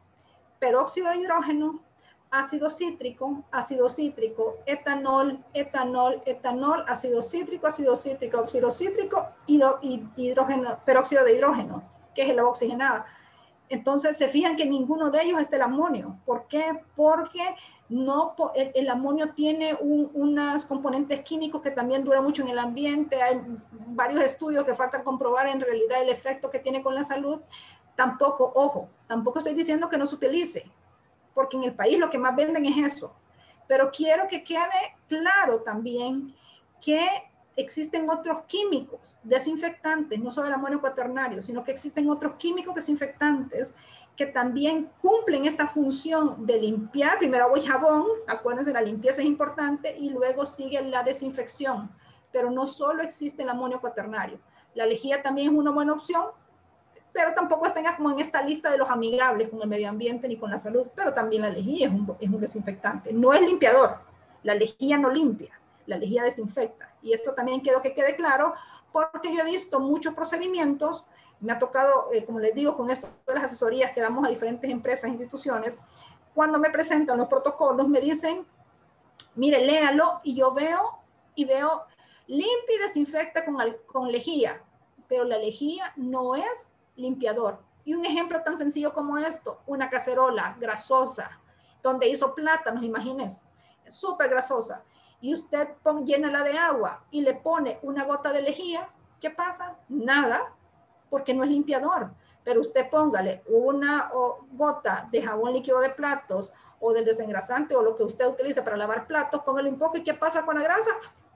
peróxido de hidrógeno, ácido cítrico, ácido cítrico, etanol, etanol, etanol, ácido cítrico, ácido cítrico, ácido cítrico, hidrógeno, peróxido de hidrógeno, que es el agua oxigenada. Entonces se fijan que ninguno de ellos es el amonio. ¿Por qué? Porque no, el, el amonio tiene un, unos componentes químicos que también duran mucho en el ambiente. Hay varios estudios que faltan comprobar en realidad el efecto que tiene con la salud. Tampoco, ojo, tampoco estoy diciendo que no se utilice, porque en el país lo que más venden es eso. Pero quiero que quede claro también que existen otros químicos desinfectantes, no solo el amonio cuaternario, sino que existen otros químicos desinfectantes que también cumplen esta función de limpiar, primero agua y jabón, acuérdense, la limpieza es importante, y luego sigue la desinfección. Pero no solo existe el amonio cuaternario. La lejía también es una buena opción, pero tampoco estén como en esta lista de los amigables con el medio ambiente ni con la salud, pero también la lejía es un, es un desinfectante. No es limpiador, la lejía no limpia, la lejía desinfecta. Y esto también quiero que quede claro, porque yo he visto muchos procedimientos, me ha tocado, eh, como les digo, con esto de las asesorías que damos a diferentes empresas e instituciones, cuando me presentan los protocolos me dicen, mire, léalo, y yo veo, y veo, limpia y desinfecta con, con lejía, pero la lejía no es limpiador. Y un ejemplo tan sencillo como esto, una cacerola grasosa, donde hizo plátanos, imagínense, súper grasosa, y usted pon, llénala de agua y le pone una gota de lejía, ¿qué pasa? Nada, porque no es limpiador. Pero usted póngale una o, gota de jabón líquido de platos o del desengrasante o lo que usted utilice para lavar platos, póngale un poco, y ¿qué pasa con la grasa?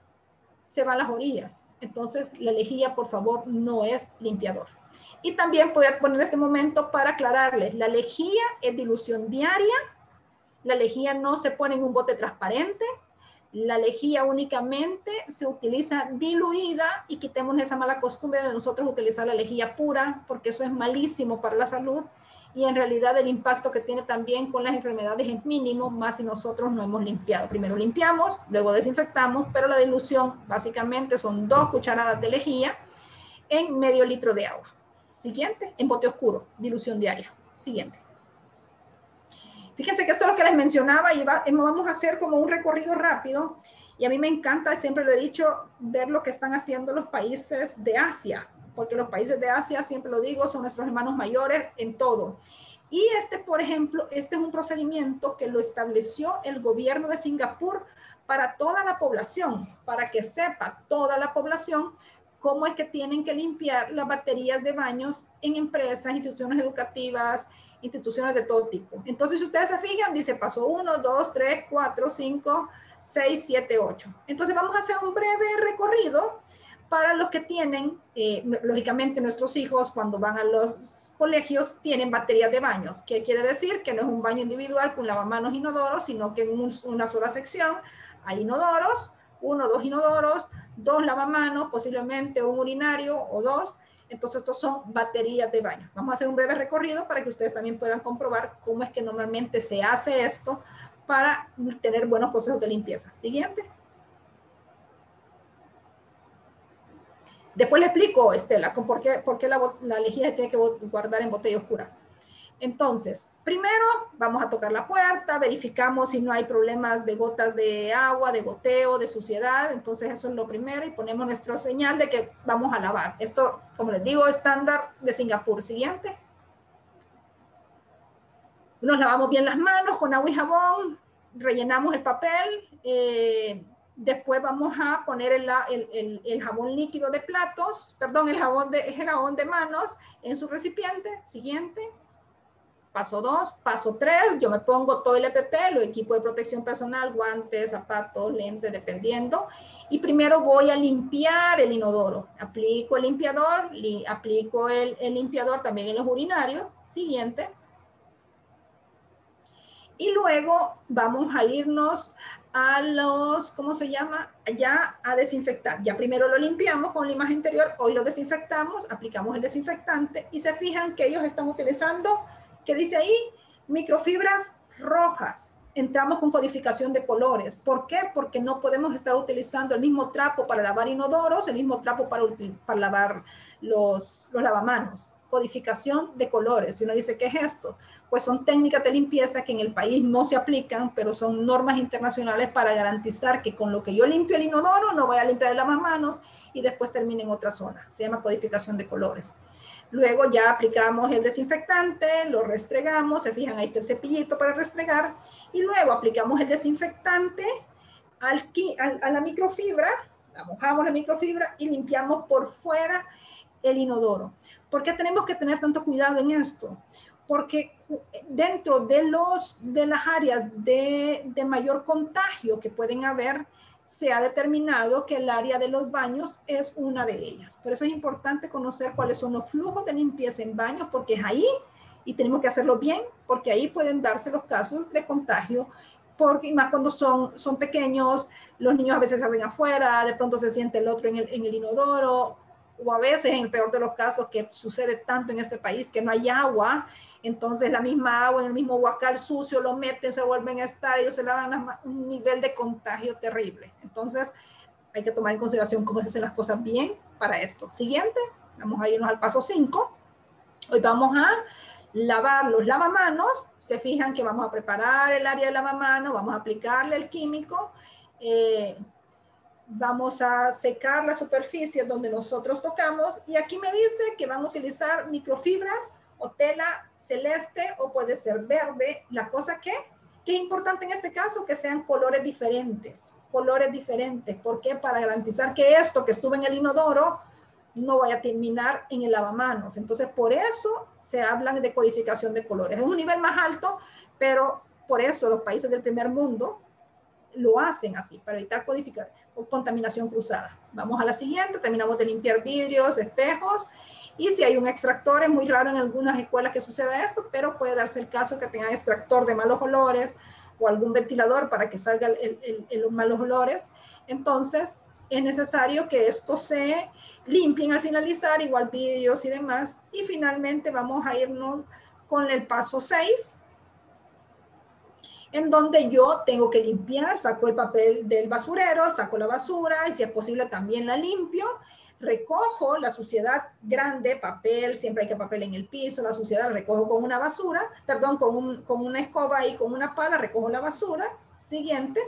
Se van las orillas. Entonces, la lejía, por favor, no es limpiador. Y también voy a poner este momento para aclararles, la lejía es dilución diaria La lejía no se pone en un bote transparente. La lejía únicamente se utiliza diluida y quitemos esa mala costumbre de nosotros utilizar la lejía pura, porque eso es malísimo para la salud y en realidad el impacto que tiene también con las enfermedades es mínimo, más si nosotros no hemos limpiado. Primero limpiamos, luego desinfectamos, pero la dilución básicamente son dos cucharadas de lejía en medio litro de agua. Siguiente, en bote oscuro, dilución diaria. Siguiente. Fíjense que esto es lo que les mencionaba y va, vamos a hacer como un recorrido rápido. Y a mí me encanta, siempre lo he dicho, ver lo que están haciendo los países de Asia, porque los países de Asia, siempre lo digo, son nuestros hermanos mayores en todo. Y este, por ejemplo, este es un procedimiento que lo estableció el gobierno de Singapur para toda la población, para que sepa toda la población cómo es que tienen que limpiar las baterías de baños en empresas, instituciones educativas, instituciones de todo tipo. Entonces, si ustedes se fijan, dice paso uno, dos, tres, cuatro, cinco, seis, siete, ocho. Entonces, vamos a hacer un breve recorrido para los que tienen, eh, lógicamente, nuestros hijos cuando van a los colegios tienen baterías de baños. ¿Qué quiere decir? Que no es un baño individual con lavamanos inodoros, sino que en un, una sola sección hay inodoros, uno, dos inodoros, dos lavamanos, posiblemente un urinario o dos. Entonces, estos son baterías de baño. Vamos a hacer un breve recorrido para que ustedes también puedan comprobar cómo es que normalmente se hace esto para tener buenos procesos de limpieza. Siguiente. Después le explico, Estela, con por qué, por qué la, la lejía se tiene que guardar en botella oscura. Entonces, primero vamos a tocar la puerta, verificamos si no hay problemas de gotas de agua, de goteo, de suciedad. Entonces, eso es lo primero y ponemos nuestra señal de que vamos a lavar. Esto, como les digo, estándar de Singapur. Siguiente. Nos lavamos bien las manos con agua y jabón, rellenamos el papel. Eh, después vamos a poner el, el, el, el jabón líquido de platos, perdón, el jabón de, el jabón de manos en su recipiente. Siguiente. Paso dos, paso tres, yo me pongo todo el E P P, los equipos de protección personal, guantes, zapatos, lentes, dependiendo. Y primero voy a limpiar el inodoro. Aplico el limpiador, li, aplico el, el limpiador también en los urinarios. Siguiente. Y luego vamos a irnos a los, ¿cómo se llama? Ya a desinfectar. Ya primero lo limpiamos con la imagen anterior, hoy lo desinfectamos, aplicamos el desinfectante y se fijan que ellos están utilizando, ¿qué dice ahí? Microfibras rojas. Entramos con codificación de colores. ¿Por qué? Porque no podemos estar utilizando el mismo trapo para lavar inodoros, el mismo trapo para, para lavar los, los lavamanos. Codificación de colores. Si uno dice, ¿qué es esto? Pues son técnicas de limpieza que en el país no se aplican, pero son normas internacionales para garantizar que con lo que yo limpio el inodoro no vaya a limpiar el lavamanos y después termine en otra zona. Se llama codificación de colores. Luego ya aplicamos el desinfectante, lo restregamos, se fijan, ahí está el cepillito para restregar, y luego aplicamos el desinfectante al, al, a la microfibra, la mojamos la microfibra y limpiamos por fuera el inodoro. ¿Por qué tenemos que tener tanto cuidado en esto? Porque dentro de, los, de las áreas de, de mayor contagio que pueden haber, se ha determinado que el área de los baños es una de ellas. Por eso es importante conocer cuáles son los flujos de limpieza en baños, porque es ahí, y tenemos que hacerlo bien, porque ahí pueden darse los casos de contagio, porque más cuando son, son pequeños, los niños a veces se hacen afuera, de pronto se siente el otro en el, en el inodoro, o a veces, en el peor de los casos, que sucede tanto en este país, que no hay agua, entonces la misma agua en el mismo huacal sucio lo meten, se vuelven a estar, ellos se lavan a un nivel de contagio terrible. Entonces hay que tomar en consideración cómo se hacen las cosas bien para esto. Siguiente, vamos a irnos al paso cinco. Hoy vamos a lavar los lavamanos. Se fijan que vamos a preparar el área de lavamanos, vamos a aplicarle el químico, eh, vamos a secar la superficie donde nosotros tocamos y aquí me dice que van a utilizar microfibras o tela celeste o puede ser verde. La cosa que, que es importante en este caso que sean colores diferentes, colores diferentes. ¿Por qué? Para garantizar que esto que estuvo en el inodoro no vaya a terminar en el lavamanos. Entonces, por eso se hablan de codificación de colores. Es un nivel más alto, pero por eso los países del primer mundo lo hacen así, para evitar codificar o contaminación cruzada. Vamos a la siguiente, terminamos de limpiar vidrios, espejos. Y si hay un extractor, es muy raro en algunas escuelas que suceda esto, pero puede darse el caso que tengan extractor de malos olores, o algún ventilador para que salga el, el, el, los malos olores. Entonces, es necesario que esto se limpien al finalizar, igual vidrios y demás. Y finalmente vamos a irnos con el paso seis, en donde yo tengo que limpiar, saco el papel del basurero, saco la basura y si es posible también la limpio, recojo la suciedad grande, papel, siempre hay que papel en el piso, la suciedad la recojo con una basura, perdón, con, un, con una escoba y con una pala, recojo la basura. Siguiente.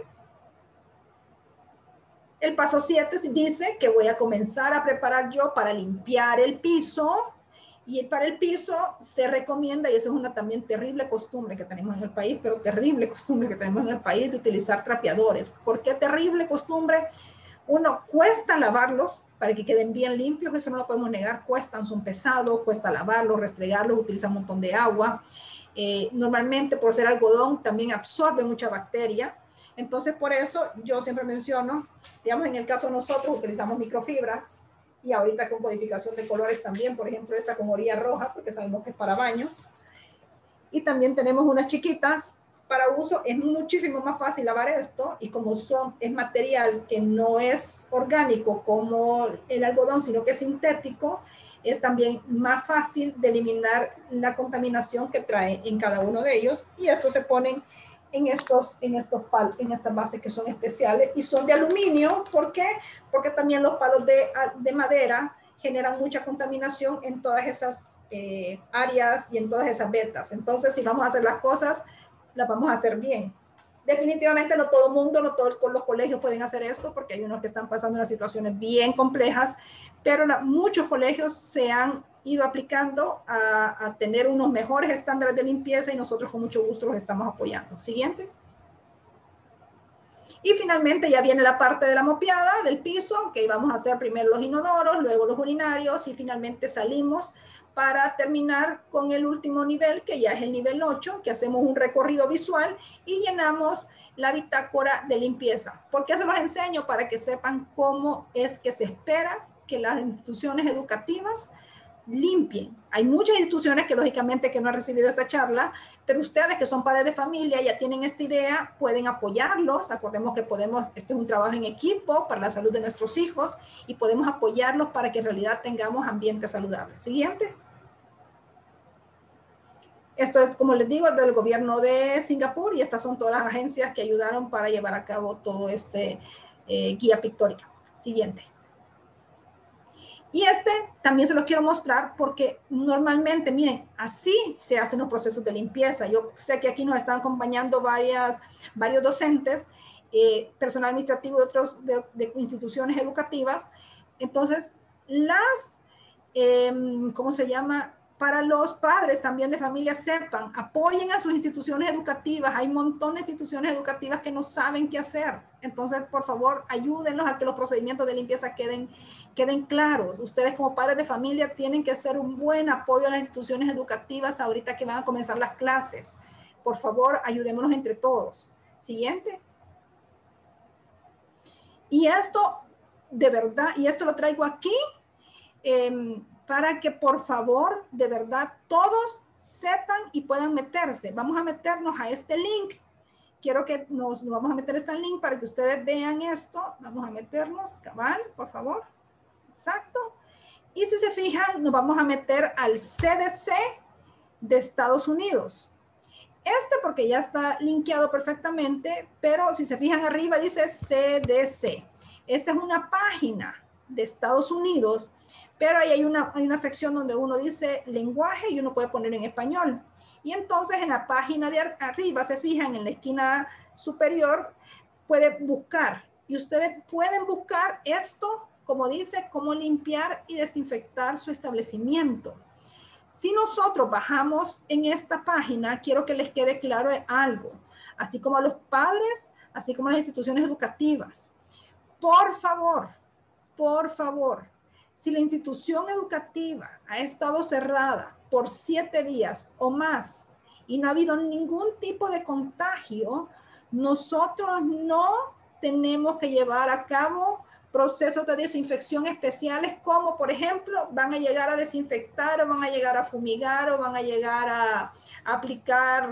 El paso siete dice que voy a comenzar a preparar yo para limpiar el piso. Y para el piso se recomienda, y esa es una también terrible costumbre que tenemos en el país, pero terrible costumbre que tenemos en el país, de utilizar trapeadores. ¿Por qué terrible costumbre? Uno, cuesta lavarlos para que queden bien limpios, eso no lo podemos negar, cuestan, son pesados, cuesta lavarlos, restregarlos, utiliza un montón de agua. Eh, normalmente, por ser algodón, también absorbe mucha bacteria. Entonces, por eso yo siempre menciono, digamos, en el caso de nosotros utilizamos microfibras, y ahorita con codificación de colores también, por ejemplo, esta con orilla roja, porque sabemos que es para baños. Y también tenemos unas chiquitas para uso. Es muchísimo más fácil lavar esto, y como son, es material que no es orgánico como el algodón, sino que es sintético, es también más fácil de eliminar la contaminación que trae en cada uno de ellos. Y estos se ponen en estos, en estos palos, en estas bases que son especiales y son de aluminio. ¿Por qué? Porque también los palos de, de madera generan mucha contaminación en todas esas eh, áreas y en todas esas vetas. Entonces, si vamos a hacer las cosas, las vamos a hacer bien. Definitivamente no todo el mundo, no todos los colegios pueden hacer esto, porque hay unos que están pasando unas situaciones bien complejas, pero la, muchos colegios se han ido aplicando a, a tener unos mejores estándares de limpieza y nosotros con mucho gusto los estamos apoyando. Siguiente. Y finalmente ya viene la parte de la mopeada del piso, que vamos a hacer primero los inodoros, luego los urinarios y finalmente salimos para terminar con el último nivel, que ya es el nivel ocho, que hacemos un recorrido visual y llenamos la bitácora de limpieza. ¿Por qué se los enseño? Para que sepan cómo es que se espera que las instituciones educativas limpien. Hay muchas instituciones que lógicamente que no han recibido esta charla, pero ustedes que son padres de familia ya tienen esta idea, pueden apoyarlos. Acordemos que podemos, esto es un trabajo en equipo para la salud de nuestros hijos y podemos apoyarlos para que en realidad tengamos ambientes saludables. Siguiente. Esto es, como les digo, del gobierno de Singapur y estas son todas las agencias que ayudaron para llevar a cabo todo este eh, guía pictórica. Siguiente. Y este también se los quiero mostrar porque normalmente, miren, así se hacen los procesos de limpieza. Yo sé que aquí nos están acompañando varias, varios docentes, eh, personal administrativo de otras de, de instituciones educativas. Entonces, las, eh, ¿cómo se llama? Para los padres también de familia, sepan, apoyen a sus instituciones educativas. Hay un montón de instituciones educativas que no saben qué hacer. Entonces, por favor, ayúdenlos a que los procedimientos de limpieza queden, queden claros. Ustedes como padres de familia tienen que hacer un buen apoyo a las instituciones educativas ahorita que van a comenzar las clases. Por favor, ayudémonos entre todos. Siguiente. Y esto, de verdad, y esto lo traigo aquí, eh, para que por favor, de verdad, todos sepan y puedan meterse. Vamos a meternos a este link. Quiero que nos, nos vamos a meter a este link para que ustedes vean esto. Vamos a meternos, cabal, por favor. Exacto. Y si se fijan, nos vamos a meter al C D C de Estados Unidos. Este porque ya está linkeado perfectamente, pero si se fijan arriba dice C D C. Esta es una página de Estados Unidos, pero ahí hay una, hay una sección donde uno dice lenguaje y uno puede poner en español. Y entonces en la página de arriba, se fijan en la esquina superior, puede buscar. Y ustedes pueden buscar esto, como dice, cómo limpiar y desinfectar su establecimiento. Si nosotros bajamos en esta página, quiero que les quede claro algo. Así como a los padres, así como a las instituciones educativas. Por favor, por favor. Si la institución educativa ha estado cerrada por siete días o más y no ha habido ningún tipo de contagio, nosotros no tenemos que llevar a cabo procesos de desinfección especiales como, por ejemplo, van a llegar a desinfectar o van a llegar a fumigar o van a llegar a, a aplicar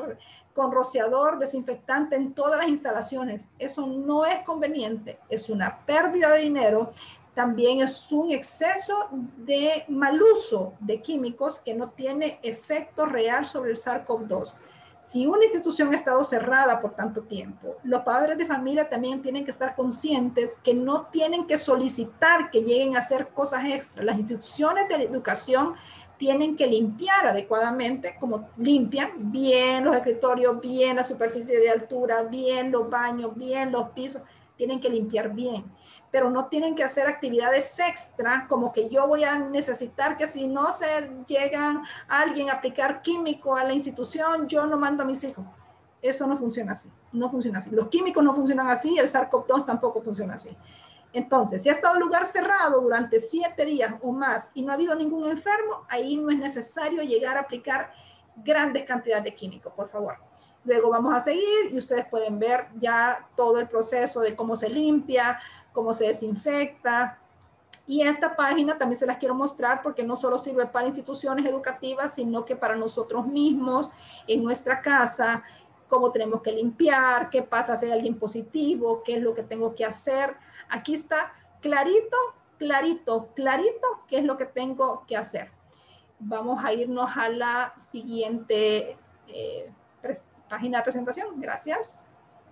con rociador, desinfectante en todas las instalaciones. Eso no es conveniente, es una pérdida de dinero, también es un exceso de mal uso de químicos que no tiene efecto real sobre el SARS CoV dos. Si una institución ha estado cerrada por tanto tiempo, los padres de familia también tienen que estar conscientes que no tienen que solicitar que lleguen a hacer cosas extras. Las instituciones de educación tienen que limpiar adecuadamente, como limpian bien los escritorios, bien la superficie de altura, bien los baños, bien los pisos, tienen que limpiar bien, pero no tienen que hacer actividades extra, como que yo voy a necesitar que si no se llega alguien a aplicar químico a la institución, yo no mando a mis hijos. Eso no funciona así, no funciona así. Los químicos no funcionan así, el SARS CoV dos tampoco funciona así. Entonces, si ha estado el lugar cerrado durante siete días o más y no ha habido ningún enfermo, ahí no es necesario llegar a aplicar grandes cantidades de químicos, por favor. Luego vamos a seguir y ustedes pueden ver ya todo el proceso de cómo se limpia, cómo se desinfecta. Y esta página también se las quiero mostrar porque no solo sirve para instituciones educativas, sino que para nosotros mismos en nuestra casa, cómo tenemos que limpiar, qué pasa si hay alguien positivo, qué es lo que tengo que hacer. Aquí está clarito, clarito, clarito qué es lo que tengo que hacer. Vamos a irnos a la siguiente eh, página de presentación. Gracias.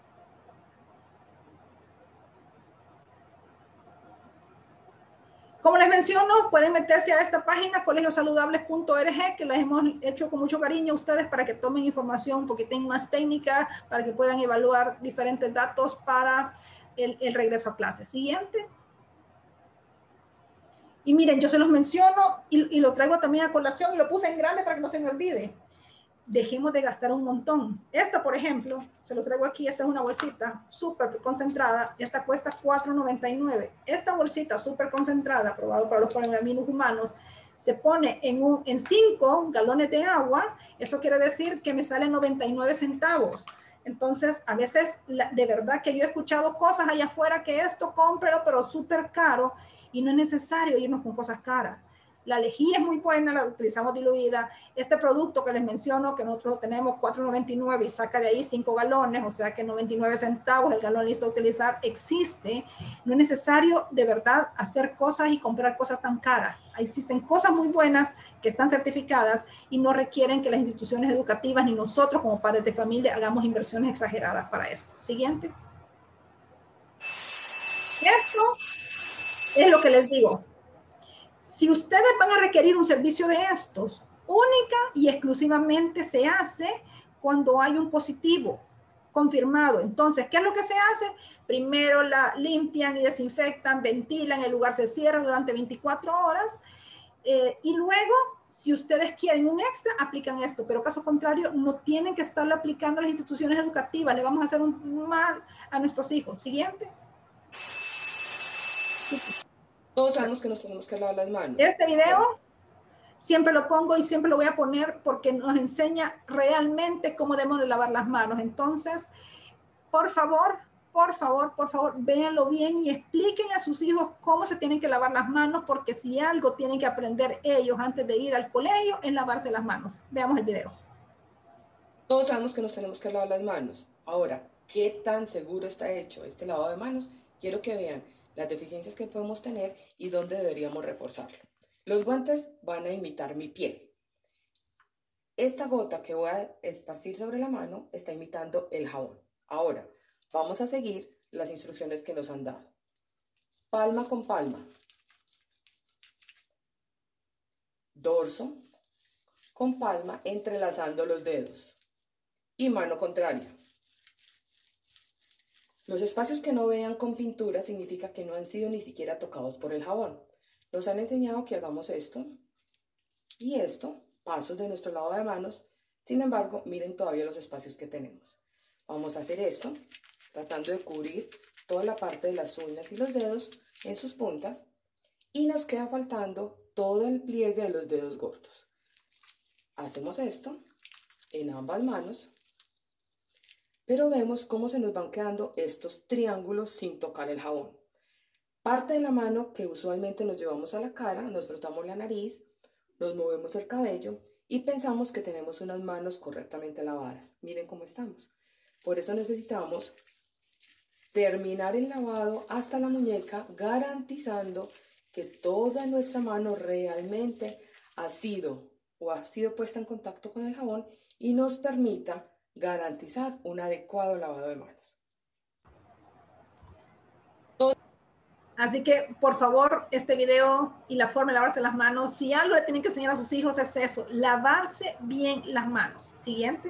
Como les menciono, pueden meterse a esta página, colegios saludables punto org, que las hemos hecho con mucho cariño a ustedes para que tomen información un poquitín más técnica, para que puedan evaluar diferentes datos para el, el regreso a clase. Siguiente. Y miren, yo se los menciono y, y lo traigo también a colación y lo puse en grande para que no se me olvide. Dejemos de gastar un montón. Esta, por ejemplo, se los traigo aquí, esta es una bolsita súper concentrada, esta cuesta cuatro noventa y nueve. Esta bolsita súper concentrada, aprobado para los poliaminos humanos, se pone en, un, en cinco galones de agua, eso quiere decir que me sale noventa y nueve centavos. Entonces, a veces, la, de verdad que yo he escuchado cosas allá afuera que esto, cómprelo, pero súper caro, y no es necesario irnos con cosas caras. La lejía es muy buena, la utilizamos diluida. Este producto que les menciono, que nosotros tenemos cuatro noventa y nueve y saca de ahí cinco galones, o sea que noventa y nueve centavos el galón listo a utilizar, existe. No es necesario de verdad hacer cosas y comprar cosas tan caras. Existen cosas muy buenas que están certificadas y no requieren que las instituciones educativas ni nosotros como padres de familia hagamos inversiones exageradas para esto. Siguiente. Esto es lo que les digo. Si ustedes van a requerir un servicio de estos, única y exclusivamente se hace cuando hay un positivo confirmado. Entonces, ¿qué es lo que se hace? Primero la limpian y desinfectan, ventilan, el lugar se cierra durante veinticuatro horas eh, y luego, si ustedes quieren un extra, aplican esto, pero caso contrario, no tienen que estarlo aplicando a las instituciones educativas, le vamos a hacer un mal a nuestros hijos. Siguiente. Todos sabemos que nos tenemos que lavar las manos. Este video siempre lo pongo y siempre lo voy a poner porque nos enseña realmente cómo debemos lavar las manos. Entonces, por favor, por favor, por favor, véanlo bien y expliquen a sus hijos cómo se tienen que lavar las manos, porque si algo tienen que aprender ellos antes de ir al colegio es lavarse las manos. Veamos el video. Todos sabemos que nos tenemos que lavar las manos. Ahora, ¿qué tan seguro está hecho este lavado de manos? Quiero que vean las deficiencias que podemos tener y dónde deberíamos reforzarlo. Los guantes van a imitar mi piel. Esta gota que voy a esparcir sobre la mano está imitando el jabón. Ahora, vamos a seguir las instrucciones que nos han dado. Palma con palma. Dorso con palma entrelazando los dedos. Y mano contraria. Los espacios que no vean con pintura significa que no han sido ni siquiera tocados por el jabón. Nos han enseñado que hagamos esto y esto, pasos de nuestro lavado de manos. Sin embargo, miren todavía los espacios que tenemos. Vamos a hacer esto, tratando de cubrir toda la parte de las uñas y los dedos en sus puntas. Y nos queda faltando todo el pliegue de los dedos gordos. Hacemos esto en ambas manos. Pero vemos cómo se nos van quedando estos triángulos sin tocar el jabón. Parte de la mano que usualmente nos llevamos a la cara, nos frotamos la nariz, Nos movemos el cabello y pensamos que tenemos unas manos correctamente lavadas. Miren cómo estamos. Por eso necesitamos terminar el lavado hasta la muñeca, garantizando que toda nuestra mano realmente ha sido o ha sido puesta en contacto con el jabón y nos permita garantizar un adecuado lavado de manos. Así que, por favor, este video y la forma de lavarse las manos, si algo le tienen que enseñar a sus hijos es eso, lavarse bien las manos. Siguiente.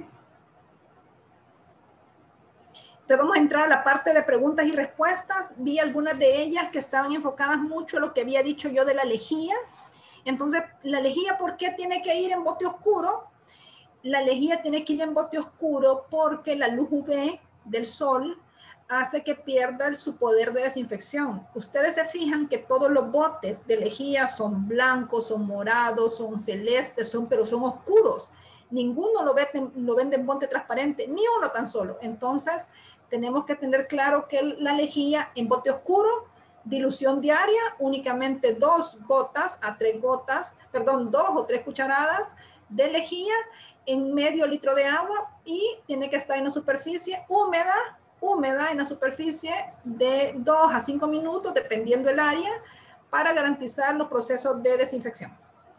Entonces vamos a entrar a la parte de preguntas y respuestas. Vi algunas de ellas que estaban enfocadas mucho en lo que había dicho yo de la lejía. Entonces, la lejía, ¿por qué tiene que ir en bote oscuro? La lejía tiene que ir en bote oscuro porque la luz U V del sol hace que pierda su poder de desinfección. Ustedes se fijan que todos los botes de lejía son blancos, son morados, son celestes, son, pero son oscuros. Ninguno lo vende, lo vende en bote transparente, ni uno tan solo. Entonces, tenemos que tener claro que la lejía en bote oscuro, dilución diaria, únicamente dos gotas a tres gotas, perdón, dos o tres cucharadas de lejía en medio litro de agua y tiene que estar en una superficie húmeda, húmeda en la superficie de dos a cinco minutos, dependiendo el área, para garantizar los procesos de desinfección.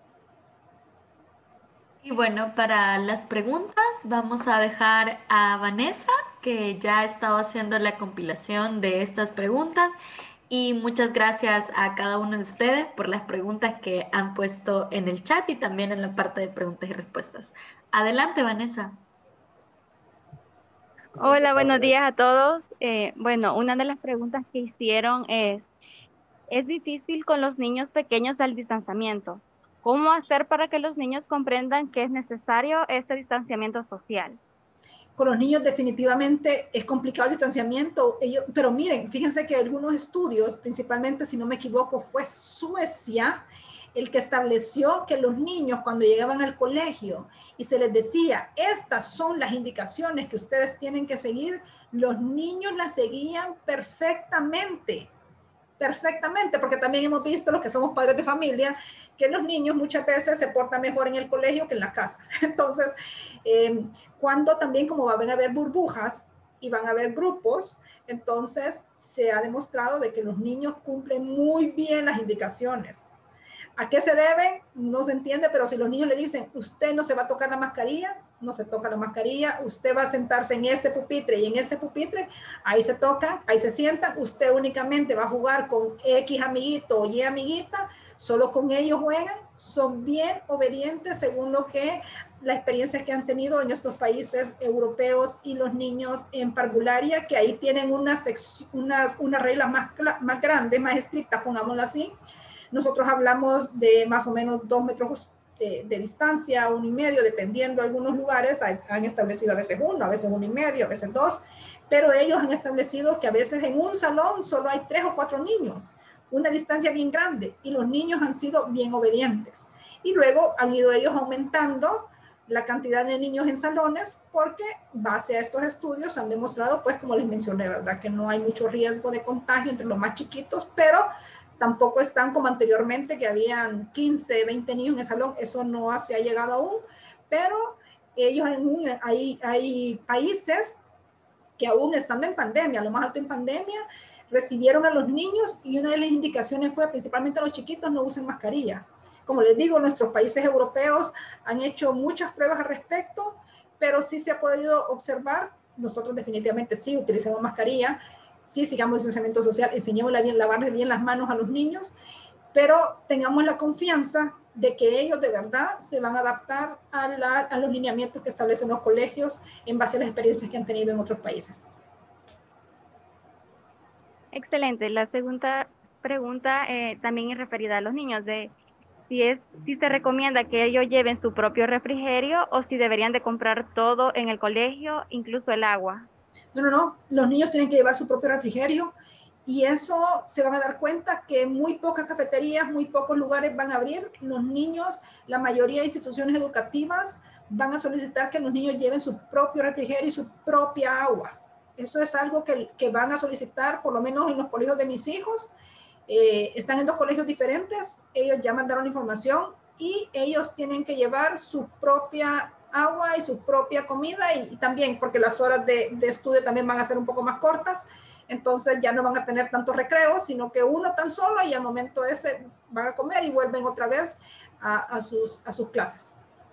Y bueno, para las preguntas vamos a dejar a Vanessa, que ya ha estado haciendo la compilación de estas preguntas. Y muchas gracias a cada uno de ustedes por las preguntas que han puesto en el chat y también en la parte de preguntas y respuestas. Adelante, Vanessa. Hola, buenos días a todos. Eh, bueno, una de las preguntas que hicieron es, ¿es difícil con los niños pequeños el distanciamiento? ¿Cómo hacer para que los niños comprendan que es necesario este distanciamiento social? Con los niños definitivamente es complicado el distanciamiento, ellos, pero miren, fíjense que algunos estudios, principalmente si no me equivoco, fue Suecia, el que estableció que los niños cuando llegaban al colegio y se les decía, estas son las indicaciones que ustedes tienen que seguir, los niños las seguían perfectamente, perfectamente, porque también hemos visto los que somos padres de familia, que los niños muchas veces se portan mejor en el colegio que en la casa. Entonces, eh, cuando también como van a haber burbujas y van a haber grupos, entonces se ha demostrado de que los niños cumplen muy bien las indicaciones. ¿A qué se debe? No se entiende, pero si los niños le dicen, usted no se va a tocar la mascarilla, no se toca la mascarilla, usted va a sentarse en este pupitre y en este pupitre, ahí se tocan, ahí se sientan, usted únicamente va a jugar con X amiguito o Y amiguita, solo con ellos juegan, son bien obedientes según lo que la experiencia que han tenido en estos países europeos y los niños en parvularia, que ahí tienen unas, unas, unas reglas más, más grandes, más estrictas, pongámoslo así. Nosotros hablamos de más o menos dos metros de, de distancia, uno y medio, dependiendo de algunos lugares, hay, han establecido a veces uno, a veces uno y medio, a veces dos, pero ellos han establecido que a veces en un salón solo hay tres o cuatro niños, una distancia bien grande, y los niños han sido bien obedientes. Y luego han ido ellos aumentando la cantidad de niños en salones, porque base a estos estudios han demostrado, pues como les mencioné, ¿verdad? Que no hay mucho riesgo de contagio entre los más chiquitos, pero tampoco están como anteriormente, que habían quince, veinte niños en el salón, eso no se ha llegado aún, pero ellos en un, hay, hay países que aún estando en pandemia, lo más alto en pandemia, recibieron a los niños y una de las indicaciones fue principalmente a los chiquitos no usen mascarilla. Como les digo, nuestros países europeos han hecho muchas pruebas al respecto, pero sí se ha podido observar, nosotros definitivamente sí utilizamos mascarilla, sí sigamos distanciamiento social, enseñémosle bien, lavarles bien las manos a los niños, pero tengamos la confianza de que ellos de verdad se van a adaptar a, la, a los lineamientos que establecen los colegios en base a las experiencias que han tenido en otros países. Excelente. La segunda pregunta eh, también es referida a los niños, de si, es, si se recomienda que ellos lleven su propio refrigerio o si deberían de comprar todo en el colegio, incluso el agua. No, no, no. Los niños tienen que llevar su propio refrigerio y eso se van a dar cuenta que muy pocas cafeterías, muy pocos lugares van a abrir. Los niños, la mayoría de instituciones educativas van a solicitar que los niños lleven su propio refrigerio y su propia agua. Eso es algo que, que van a solicitar, por lo menos en los colegios de mis hijos. Eh, están en dos colegios diferentes. Ellos ya mandaron información. y ellos tienen que llevar su propia agua y su propia comida y, y también porque las horas de, de estudio también van a ser un poco más cortas, entonces ya no van a tener tanto recreo, sino que uno tan solo y al momento ese van a comer y vuelven otra vez a, a, sus, a sus clases.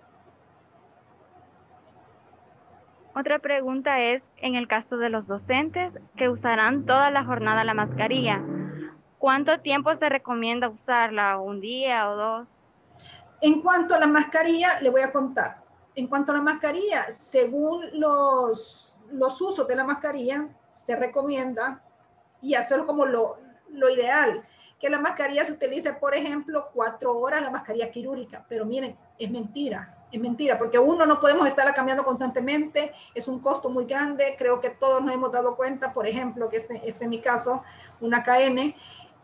Otra pregunta es, en el caso de los docentes que usarán toda la jornada la mascarilla, ¿cuánto tiempo se recomienda usarla? ¿Un día o dos? En cuanto a la mascarilla, le voy a contar. En cuanto a la mascarilla, según los, los usos de la mascarilla, se recomienda, y hacerlo como lo, lo ideal, que la mascarilla se utilice, por ejemplo, cuatro horas la mascarilla quirúrgica. Pero miren, es mentira, es mentira, porque uno no podemos estarla cambiando constantemente, es un costo muy grande. Creo que todos nos hemos dado cuenta, por ejemplo, que este, este en mi caso, una K N,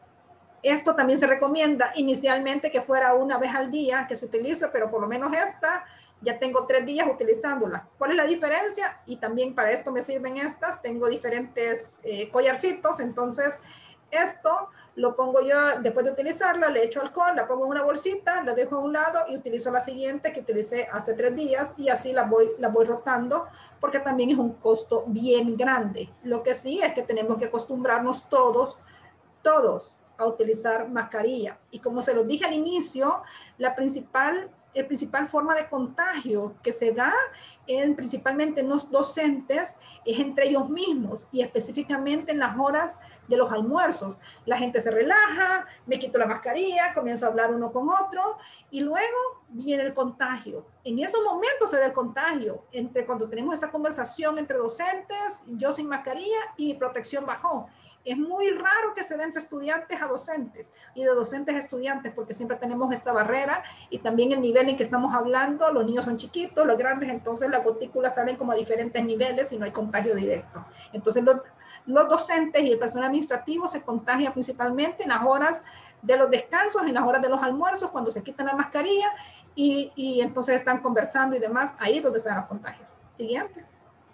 esto también se recomienda inicialmente que fuera una vez al día que se utilice, pero por lo menos esta ya tengo tres días utilizándola. ¿Cuál es la diferencia? Y también para esto me sirven estas. Tengo diferentes eh, collarcitos, entonces esto lo pongo yo después de utilizarla, le echo alcohol, la pongo en una bolsita, la dejo a un lado y utilizo la siguiente que utilicé hace tres días y así la voy, la voy rotando porque también es un costo bien grande. Lo que sí es que tenemos que acostumbrarnos todos, todos, a utilizar mascarilla. Y como se los dije al inicio, la principal, el principal forma de contagio que se da en, principalmente en los docentes es entre ellos mismos y específicamente en las horas de los almuerzos. La gente se relaja, me quito la mascarilla, comienzo a hablar uno con otro y luego viene el contagio. En esos momentos se da el contagio, entre cuando tenemos esta conversación entre docentes, yo sin mascarilla y mi protección bajó. Es muy raro que se dé entre estudiantes a docentes y de docentes a estudiantes porque siempre tenemos esta barrera y también el nivel en que estamos hablando, los niños son chiquitos, los grandes, entonces las gotículas salen como a diferentes niveles y no hay contagio directo. Entonces los, los docentes y el personal administrativo se contagian principalmente en las horas de los descansos, en las horas de los almuerzos, cuando se quitan la mascarilla y, y entonces están conversando y demás, ahí es donde se dan los contagios. Siguiente.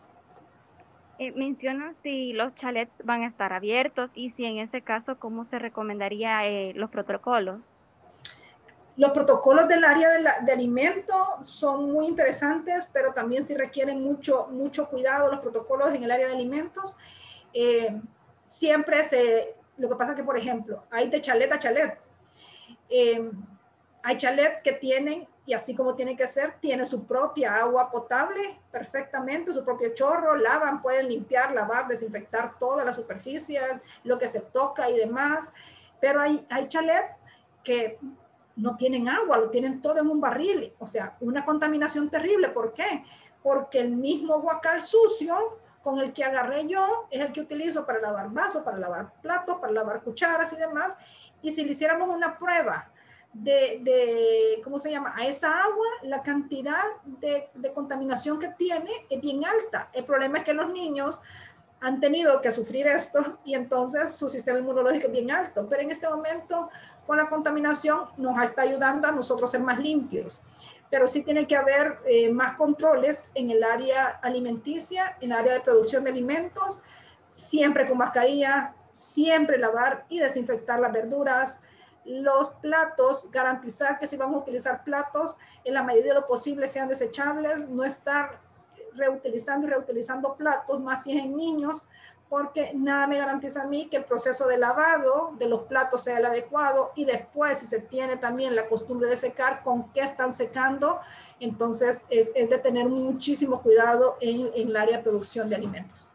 Eh, mencionan si los chalets van a estar abiertos y si en ese caso, ¿cómo se recomendaría eh, los protocolos? Los protocolos del área de, la, de alimentos son muy interesantes, pero también sí requieren mucho, mucho cuidado los protocolos en el área de alimentos. Eh, siempre se, lo que pasa es que, por ejemplo, hay de chalet a chalet. Eh, hay chalet que tienen, y así como tiene que ser, tiene su propia agua potable perfectamente, su propio chorro, lavan, pueden limpiar, lavar, desinfectar todas las superficies, lo que se toca y demás. Pero hay, hay chalet que no tienen agua, lo tienen todo en un barril. O sea, una contaminación terrible. ¿Por qué? Porque el mismo guacal sucio con el que agarré yo es el que utilizo para lavar vasos, para lavar platos, para lavar cucharas y demás. Y si le hiciéramos una prueba de, de, ¿cómo se llama? A esa agua, la cantidad de, de contaminación que tiene es bien alta. El problema es que los niños han tenido que sufrir esto y entonces su sistema inmunológico es bien alto. Pero en este momento, con la contaminación, nos está ayudando a nosotros ser más limpios. Pero sí tiene que haber eh, más controles en el área alimenticia, en el área de producción de alimentos, siempre con mascarilla, siempre lavar y desinfectar las verduras, los platos, garantizar que si vamos a utilizar platos, en la medida de lo posible sean desechables, no estar reutilizando y reutilizando platos, más si es en niños, porque nada me garantiza a mí que el proceso de lavado de los platos sea el adecuado y después si se tiene también la costumbre de secar, con qué están secando, entonces es, es de tener muchísimo cuidado en, en el área de producción de alimentos.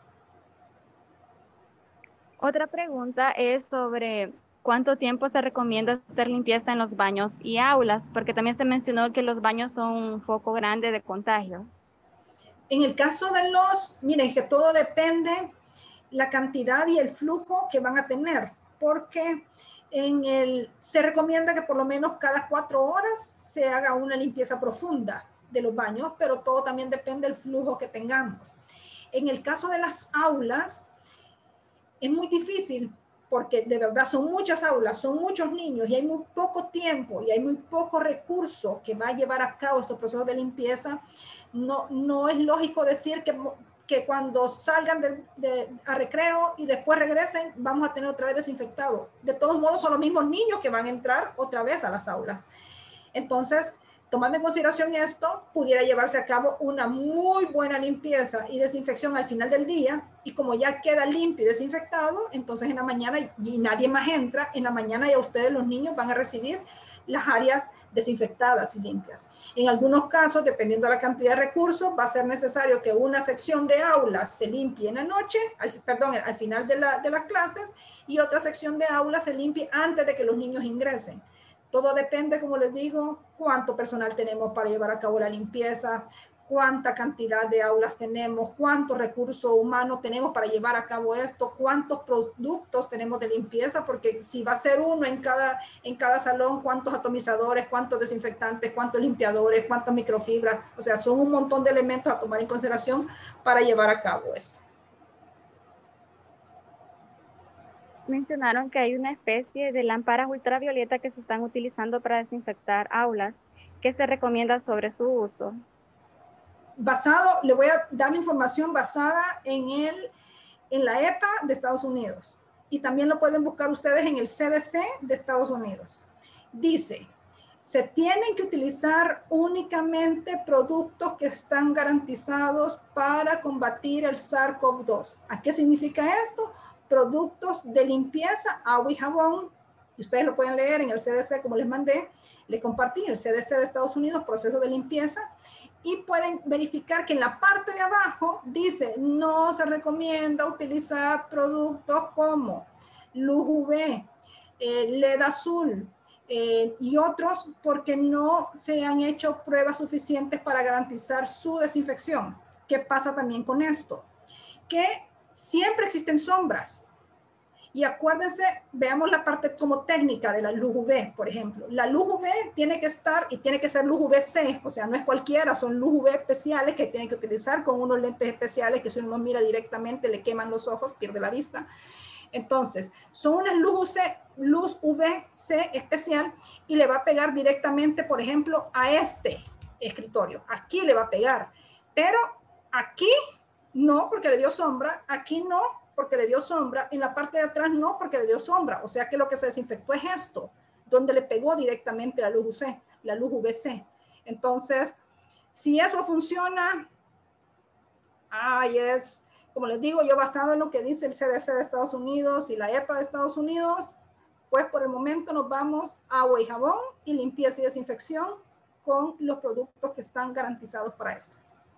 Otra pregunta es sobre cuánto tiempo se recomienda hacer limpieza en los baños y aulas, porque también se mencionó que los baños son un foco grande de contagios. En el caso de los, miren que todo depende la cantidad y el flujo que van a tener, porque en el, se recomienda que por lo menos cada cuatro horas se haga una limpieza profunda de los baños, pero todo también depende del flujo que tengamos. En el caso de las aulas, es muy difícil porque de verdad son muchas aulas, son muchos niños y hay muy poco tiempo y hay muy poco recurso que va a llevar a cabo estos procesos de limpieza. No, no es lógico decir que, que cuando salgan de, de, a recreo y después regresen, vamos a tener otra vez desinfectado. De todos modos, son los mismos niños que van a entrar otra vez a las aulas. Entonces, tomando en consideración esto, pudiera llevarse a cabo una muy buena limpieza y desinfección al final del día, y como ya queda limpio y desinfectado, entonces en la mañana, y nadie más entra, en la mañana ya ustedes, los niños, van a recibir las áreas desinfectadas y limpias. En algunos casos, dependiendo de la cantidad de recursos, va a ser necesario que una sección de aulas se limpie en la noche, al, perdón, al final de, la, de las clases, y otra sección de aulas se limpie antes de que los niños ingresen. Todo depende, como les digo, cuánto personal tenemos para llevar a cabo la limpieza, cuánta cantidad de aulas tenemos, cuántos recursos humanos tenemos para llevar a cabo esto, cuántos productos tenemos de limpieza, porque si va a ser uno en cada, en cada salón, cuántos atomizadores, cuántos desinfectantes, cuántos limpiadores, cuántas microfibras, o sea, son un montón de elementos a tomar en consideración para llevar a cabo esto. Mencionaron que hay una especie de lámparas ultravioleta que se están utilizando para desinfectar aulas. ¿Qué se recomienda sobre su uso? Basado, le voy a dar información basada en, el, en la E P A de Estados Unidos. Y también lo pueden buscar ustedes en el C D C de Estados Unidos. Dice, se tienen que utilizar únicamente productos que están garantizados para combatir el SARS CoV dos. ¿A qué significa esto? Productos de limpieza, agua y jabón, y ustedes lo pueden leer en el C D C, como les mandé, les compartí el C D C de Estados Unidos, proceso de limpieza, y pueden verificar que en la parte de abajo dice, no se recomienda utilizar productos como luz U V, eh, L E D azul, eh, y otros, porque no se han hecho pruebas suficientes para garantizar su desinfección. ¿Qué pasa también con esto? Que siempre existen sombras. Y acuérdense, veamos la parte como técnica de la luz U V, por ejemplo. La luz U V tiene que estar, y tiene que ser luz U V C, o sea, no es cualquiera, son luz U V especiales que tienen que utilizar con unos lentes especiales que si uno mira directamente le queman los ojos, pierde la vista. Entonces, son unas luz, luz U V C especial y le va a pegar directamente, por ejemplo, a este escritorio. Aquí le va a pegar, pero aquí no, porque le dio sombra, aquí no, porque le dio sombra, en la parte de atrás no, porque le dio sombra, o sea que lo que se desinfectó es esto, donde le pegó directamente la luz U C, la luz U V C. Entonces, si eso funciona, ay, es, como les digo, yo basado en lo que dice el C D C de Estados Unidos y la E P A de Estados Unidos, pues por el momento nos vamos a agua y jabón y limpieza y desinfección con los productos que están garantizados para esto.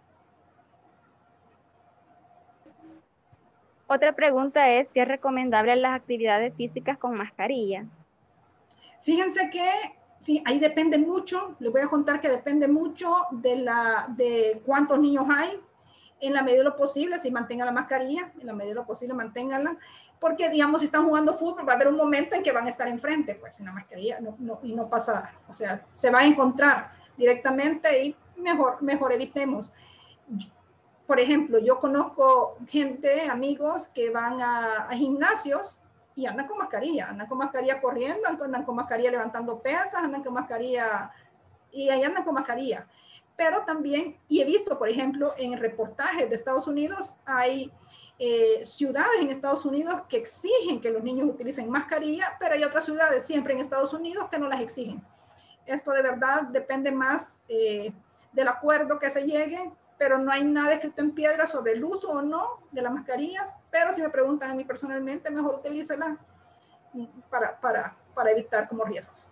Otra pregunta es si es recomendable las actividades físicas con mascarilla. Fíjense que ahí depende mucho, les voy a contar que depende mucho de, la, de cuántos niños hay. En la medida de lo posible, si mantengan la mascarilla, en la medida de lo posible manténganla, porque digamos si están jugando fútbol va a haber un momento en que van a estar enfrente, pues en la mascarilla no, no, y no pasa, o sea, se va a encontrar directamente y mejor, mejor evitemos. Por ejemplo, yo conozco gente, amigos que van a, a gimnasios y andan con mascarilla, andan con mascarilla corriendo, andan con mascarilla levantando pesas, andan con mascarilla y ahí andan con mascarilla. Pero también, y he visto, por ejemplo, en reportajes de Estados Unidos, hay eh, ciudades en Estados Unidos que exigen que los niños utilicen mascarilla, pero hay otras ciudades siempre en Estados Unidos que no las exigen. Esto de verdad depende más eh, del acuerdo que se llegue, pero no hay nada escrito en piedra sobre el uso o no de las mascarillas, pero si me preguntan a mí personalmente, mejor utilícela para, para, para evitar como riesgos.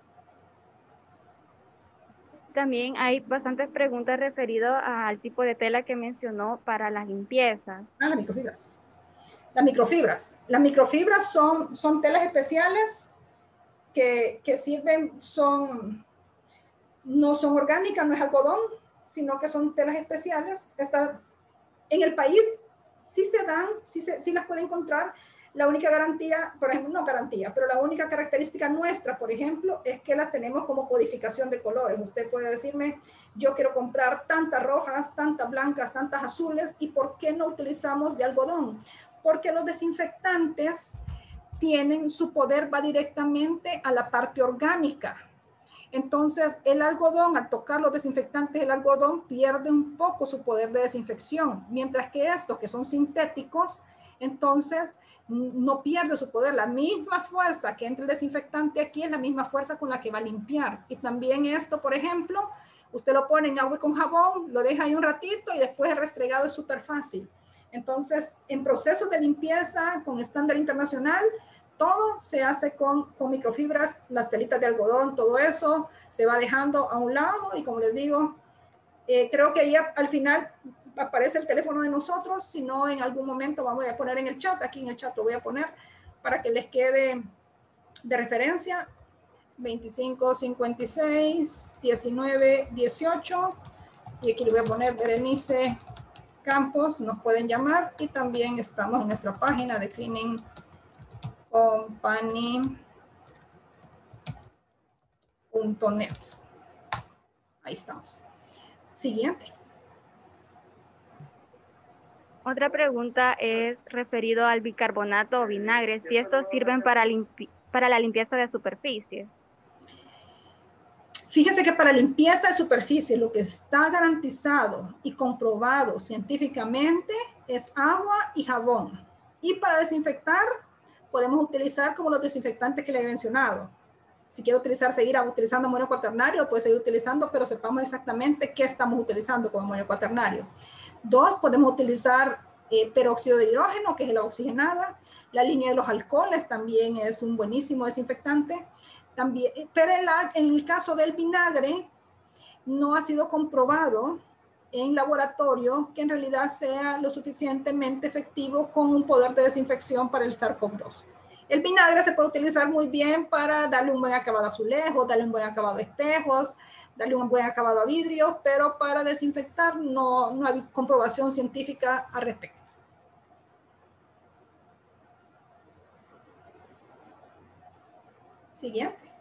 También hay bastantes preguntas referidas al tipo de tela que mencionó para las limpiezas. Ah, las microfibras. Las microfibras. Las microfibras son, son telas especiales que, que sirven, son, no son orgánicas, no es algodón, sino que son telas especiales. Está, en el país sí se dan, sí, se, sí las puede encontrar. La única garantía, por ejemplo, no garantía, pero la única característica nuestra, por ejemplo, es que las tenemos como codificación de colores. Usted puede decirme, yo quiero comprar tantas rojas, tantas blancas, tantas azules, ¿y por qué no utilizamos de algodón? Porque los desinfectantes tienen, su poder va directamente a la parte orgánica. Entonces, el algodón, al tocar los desinfectantes, el algodón pierde un poco su poder de desinfección, mientras que estos que son sintéticos, Entonces, no pierde su poder. La misma fuerza que entra el desinfectante aquí es la misma fuerza con la que va a limpiar. Y también esto, por ejemplo, usted lo pone en agua con jabón, lo deja ahí un ratito y después el restregado es súper fácil. Entonces, en procesos de limpieza con estándar internacional, todo se hace con, con microfibras, las telitas de algodón, todo eso se va dejando a un lado y como les digo, eh, creo que ahí al final aparece el teléfono de nosotros, si no en algún momento vamos a poner en el chat, aquí en el chat lo voy a poner para que les quede de referencia, veinticinco cincuenta y seis diecinueve dieciocho, y aquí le voy a poner Berenice Campos, nos pueden llamar, y también estamos en nuestra página de Cleaning Company punto net. Ahí estamos. Siguiente. Otra pregunta es referido al bicarbonato o vinagre, si estos sirven para, limpi para la limpieza de superficie. Fíjese que para limpieza de superficie lo que está garantizado y comprobado científicamente es agua y jabón. Y para desinfectar podemos utilizar como los desinfectantes que le he mencionado. Si quiere utilizar, seguir utilizando amonio cuaternario, lo puede seguir utilizando, pero sepamos exactamente qué estamos utilizando como amonio cuaternario. Dos, podemos utilizar eh, peróxido de hidrógeno, que es la oxigenada. La línea de los alcoholes también es un buenísimo desinfectante. También, pero en, la, en el caso del vinagre, no ha sido comprobado en laboratorio que en realidad sea lo suficientemente efectivo con un poder de desinfección para el SARS CoV dos. El vinagre se puede utilizar muy bien para darle un buen acabado a azulejos, darle un buen acabado a espejos, darle un buen acabado a vidrios, pero para desinfectar no, no hay comprobación científica al respecto. Siguiente.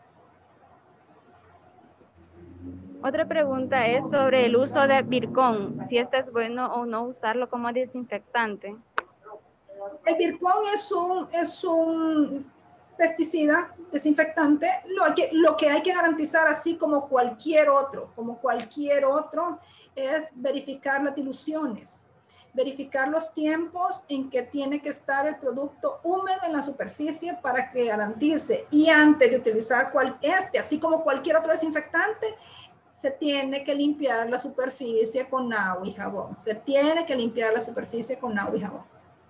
Otra pregunta es sobre el uso de Virkon, si este es bueno o no usarlo como desinfectante. El Virkon es un, es un pesticida desinfectante, lo que, lo que hay que garantizar, así como cualquier otro, como cualquier otro, es verificar las diluciones, verificar los tiempos en que tiene que estar el producto húmedo en la superficie para que garantice. Y antes de utilizar cual, este, así como cualquier otro desinfectante, se tiene que limpiar la superficie con agua y jabón. Se tiene que limpiar la superficie con agua y jabón.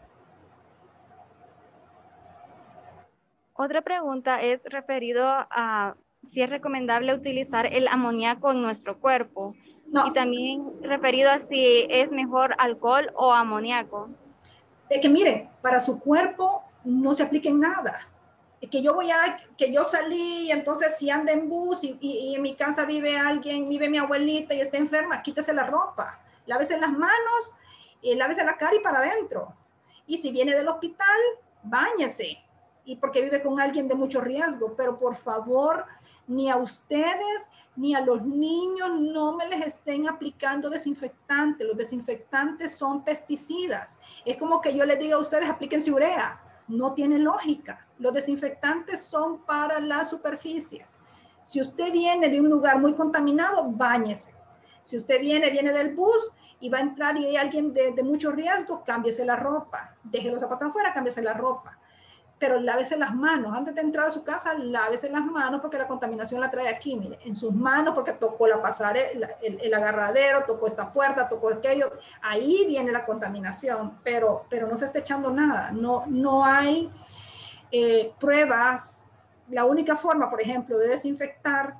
Otra pregunta es referido a si es recomendable utilizar el amoníaco en nuestro cuerpo. No. Y también referido a si es mejor alcohol o amoníaco. Es que miren, para su cuerpo no se aplique nada. Es que yo voy a, que yo salí y entonces si anda en bus y, y, y en mi casa vive alguien, vive mi abuelita y está enferma, quítese la ropa, lávese las manos, y lávese la cara y para adentro. Y si viene del hospital, báñese. Y porque vive con alguien de mucho riesgo, pero por favor, ni a ustedes ni a los niños no me les estén aplicando desinfectantes. Los desinfectantes son pesticidas. Es como que yo les diga a ustedes, aplíquense urea. No tiene lógica. Los desinfectantes son para las superficies. Si usted viene de un lugar muy contaminado, báñese. Si usted viene, viene del bus y va a entrar y hay alguien de, de mucho riesgo, cámbiese la ropa. Deje los zapatos afuera, cámbiese la ropa. Pero lávese las manos. Antes de entrar a su casa, lávese las manos porque la contaminación la trae aquí, mire, en sus manos porque tocó la pasarela, el, el agarradero, tocó esta puerta, tocó aquello. Ahí viene la contaminación, pero, pero no se está echando nada. No, no hay eh, pruebas. La única forma, por ejemplo, de desinfectar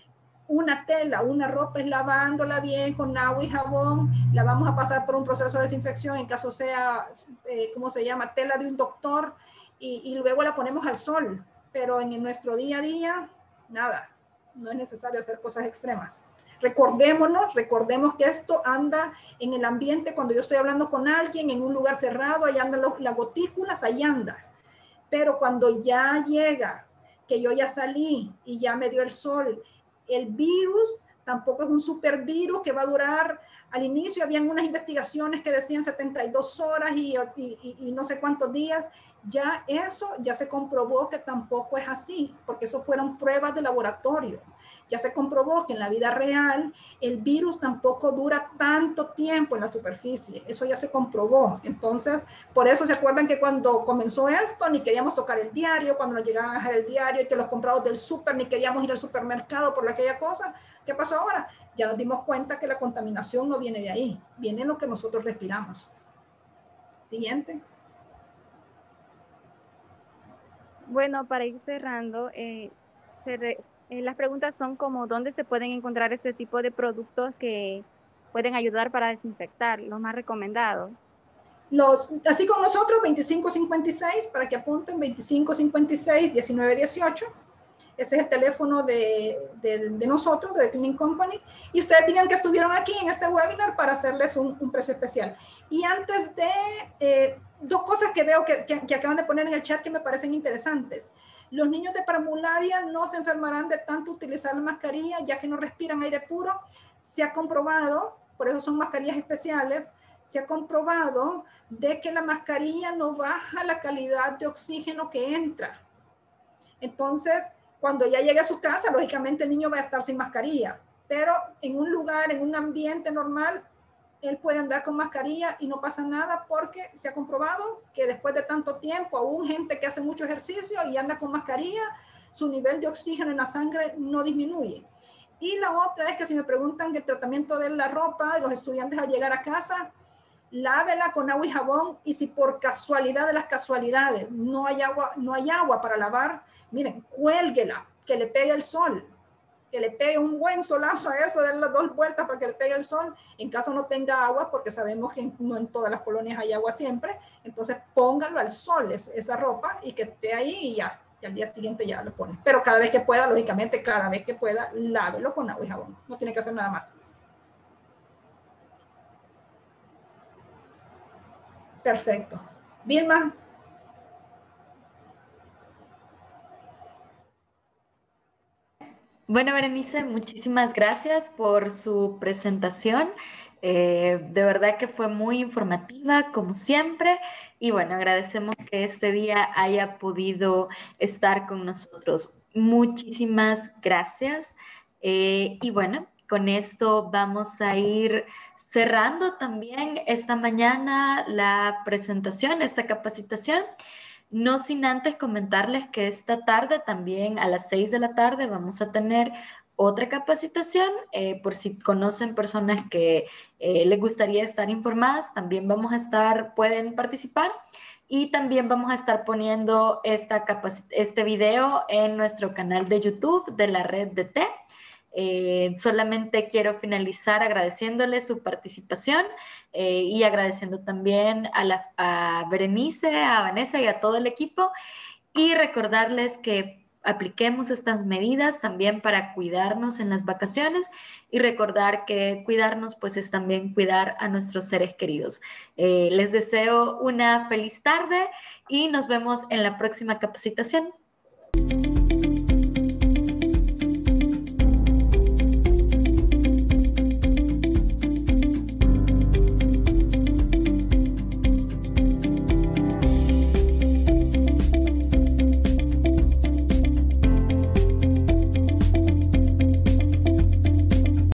una tela, una ropa es lavándola bien con agua y jabón. La vamos a pasar por un proceso de desinfección en caso sea, eh, ¿cómo se llama? Tela de un doctor. Y, y luego la ponemos al sol, pero en nuestro día a día, nada, no es necesario hacer cosas extremas. Recordémonos, recordemos que esto anda en el ambiente, cuando yo estoy hablando con alguien en un lugar cerrado, ahí andan las gotículas, ahí anda. Pero cuando ya llega, que yo ya salí y ya me dio el sol, el virus tampoco es un supervirus que va a durar. Al inicio habían unas investigaciones que decían setenta y dos horas y, y, y no sé cuántos días. Ya eso ya se comprobó que tampoco es así, porque eso fueron pruebas de laboratorio. Ya se comprobó que en la vida real el virus tampoco dura tanto tiempo en la superficie. Eso ya se comprobó. Entonces, por eso se acuerdan que cuando comenzó esto, ni queríamos tocar el diario, cuando nos llegaban a dejar el diario y que los comprados del súper, ni queríamos ir al supermercado por aquella cosa. ¿Qué pasó ahora? Ya nos dimos cuenta que la contaminación no viene de ahí, viene en lo que nosotros respiramos. Siguiente. Bueno, para ir cerrando, eh, se re, eh, las preguntas son como dónde se pueden encontrar este tipo de productos que pueden ayudar para desinfectar, los más recomendados. Los, así con nosotros, veinticinco cincuenta y seis, para que apunten, veinticinco cincuenta y seis, diecinueve dieciocho. Ese es el teléfono de, de, de nosotros, de The Cleaning Company. Y ustedes digan que estuvieron aquí en este webinar para hacerles un, un precio especial. Y antes de, eh, dos cosas que veo que, que, que acaban de poner en el chat que me parecen interesantes. Los niños de parvularia no se enfermarán de tanto utilizar la mascarilla, ya que no respiran aire puro. Se ha comprobado, por eso son mascarillas especiales, se ha comprobado de que la mascarilla no baja la calidad de oxígeno que entra. Entonces, cuando ya llegue a su casa, lógicamente el niño va a estar sin mascarilla, pero en un lugar, en un ambiente normal, él puede andar con mascarilla y no pasa nada porque se ha comprobado que después de tanto tiempo, aún gente que hace mucho ejercicio y anda con mascarilla, su nivel de oxígeno en la sangre no disminuye. Y la otra es que si me preguntan el tratamiento de la ropa de los estudiantes al llegar a casa, lávela con agua y jabón, y si por casualidad de las casualidades no hay agua, no hay agua para lavar, miren, cuélguela, que le pegue el sol, que le pegue un buen solazo a eso, den las dos vueltas para que le pegue el sol, en caso no tenga agua, porque sabemos que no en todas las colonias hay agua siempre, entonces pónganlo al sol, es, esa ropa, y que esté ahí y ya, y al día siguiente ya lo ponen. Pero cada vez que pueda, lógicamente, cada vez que pueda, lávelo con agua y jabón, no tiene que hacer nada más. Perfecto. Vilma. Bueno, Berenice, muchísimas gracias por su presentación. Eh, de verdad que fue muy informativa, como siempre. Y bueno, agradecemos que este día haya podido estar con nosotros. Muchísimas gracias. Eh, y bueno, con esto vamos a ir cerrando también esta mañana la presentación, esta capacitación. No sin antes comentarles que esta tarde también a las seis de la tarde vamos a tener otra capacitación. Eh, por si conocen personas que eh, les gustaría estar informadas, también vamos a estar, pueden participar. Y también vamos a estar poniendo esta este video en nuestro canal de YouTube de la red de T. Eh, solamente quiero finalizar agradeciéndole su participación eh, y agradeciendo también a, la, a Berenice, a Vanessa y a todo el equipo, y recordarles que apliquemos estas medidas también para cuidarnos en las vacaciones, y recordar que cuidarnos pues es también cuidar a nuestros seres queridos. Eh, les deseo una feliz tarde y nos vemos en la próxima capacitación.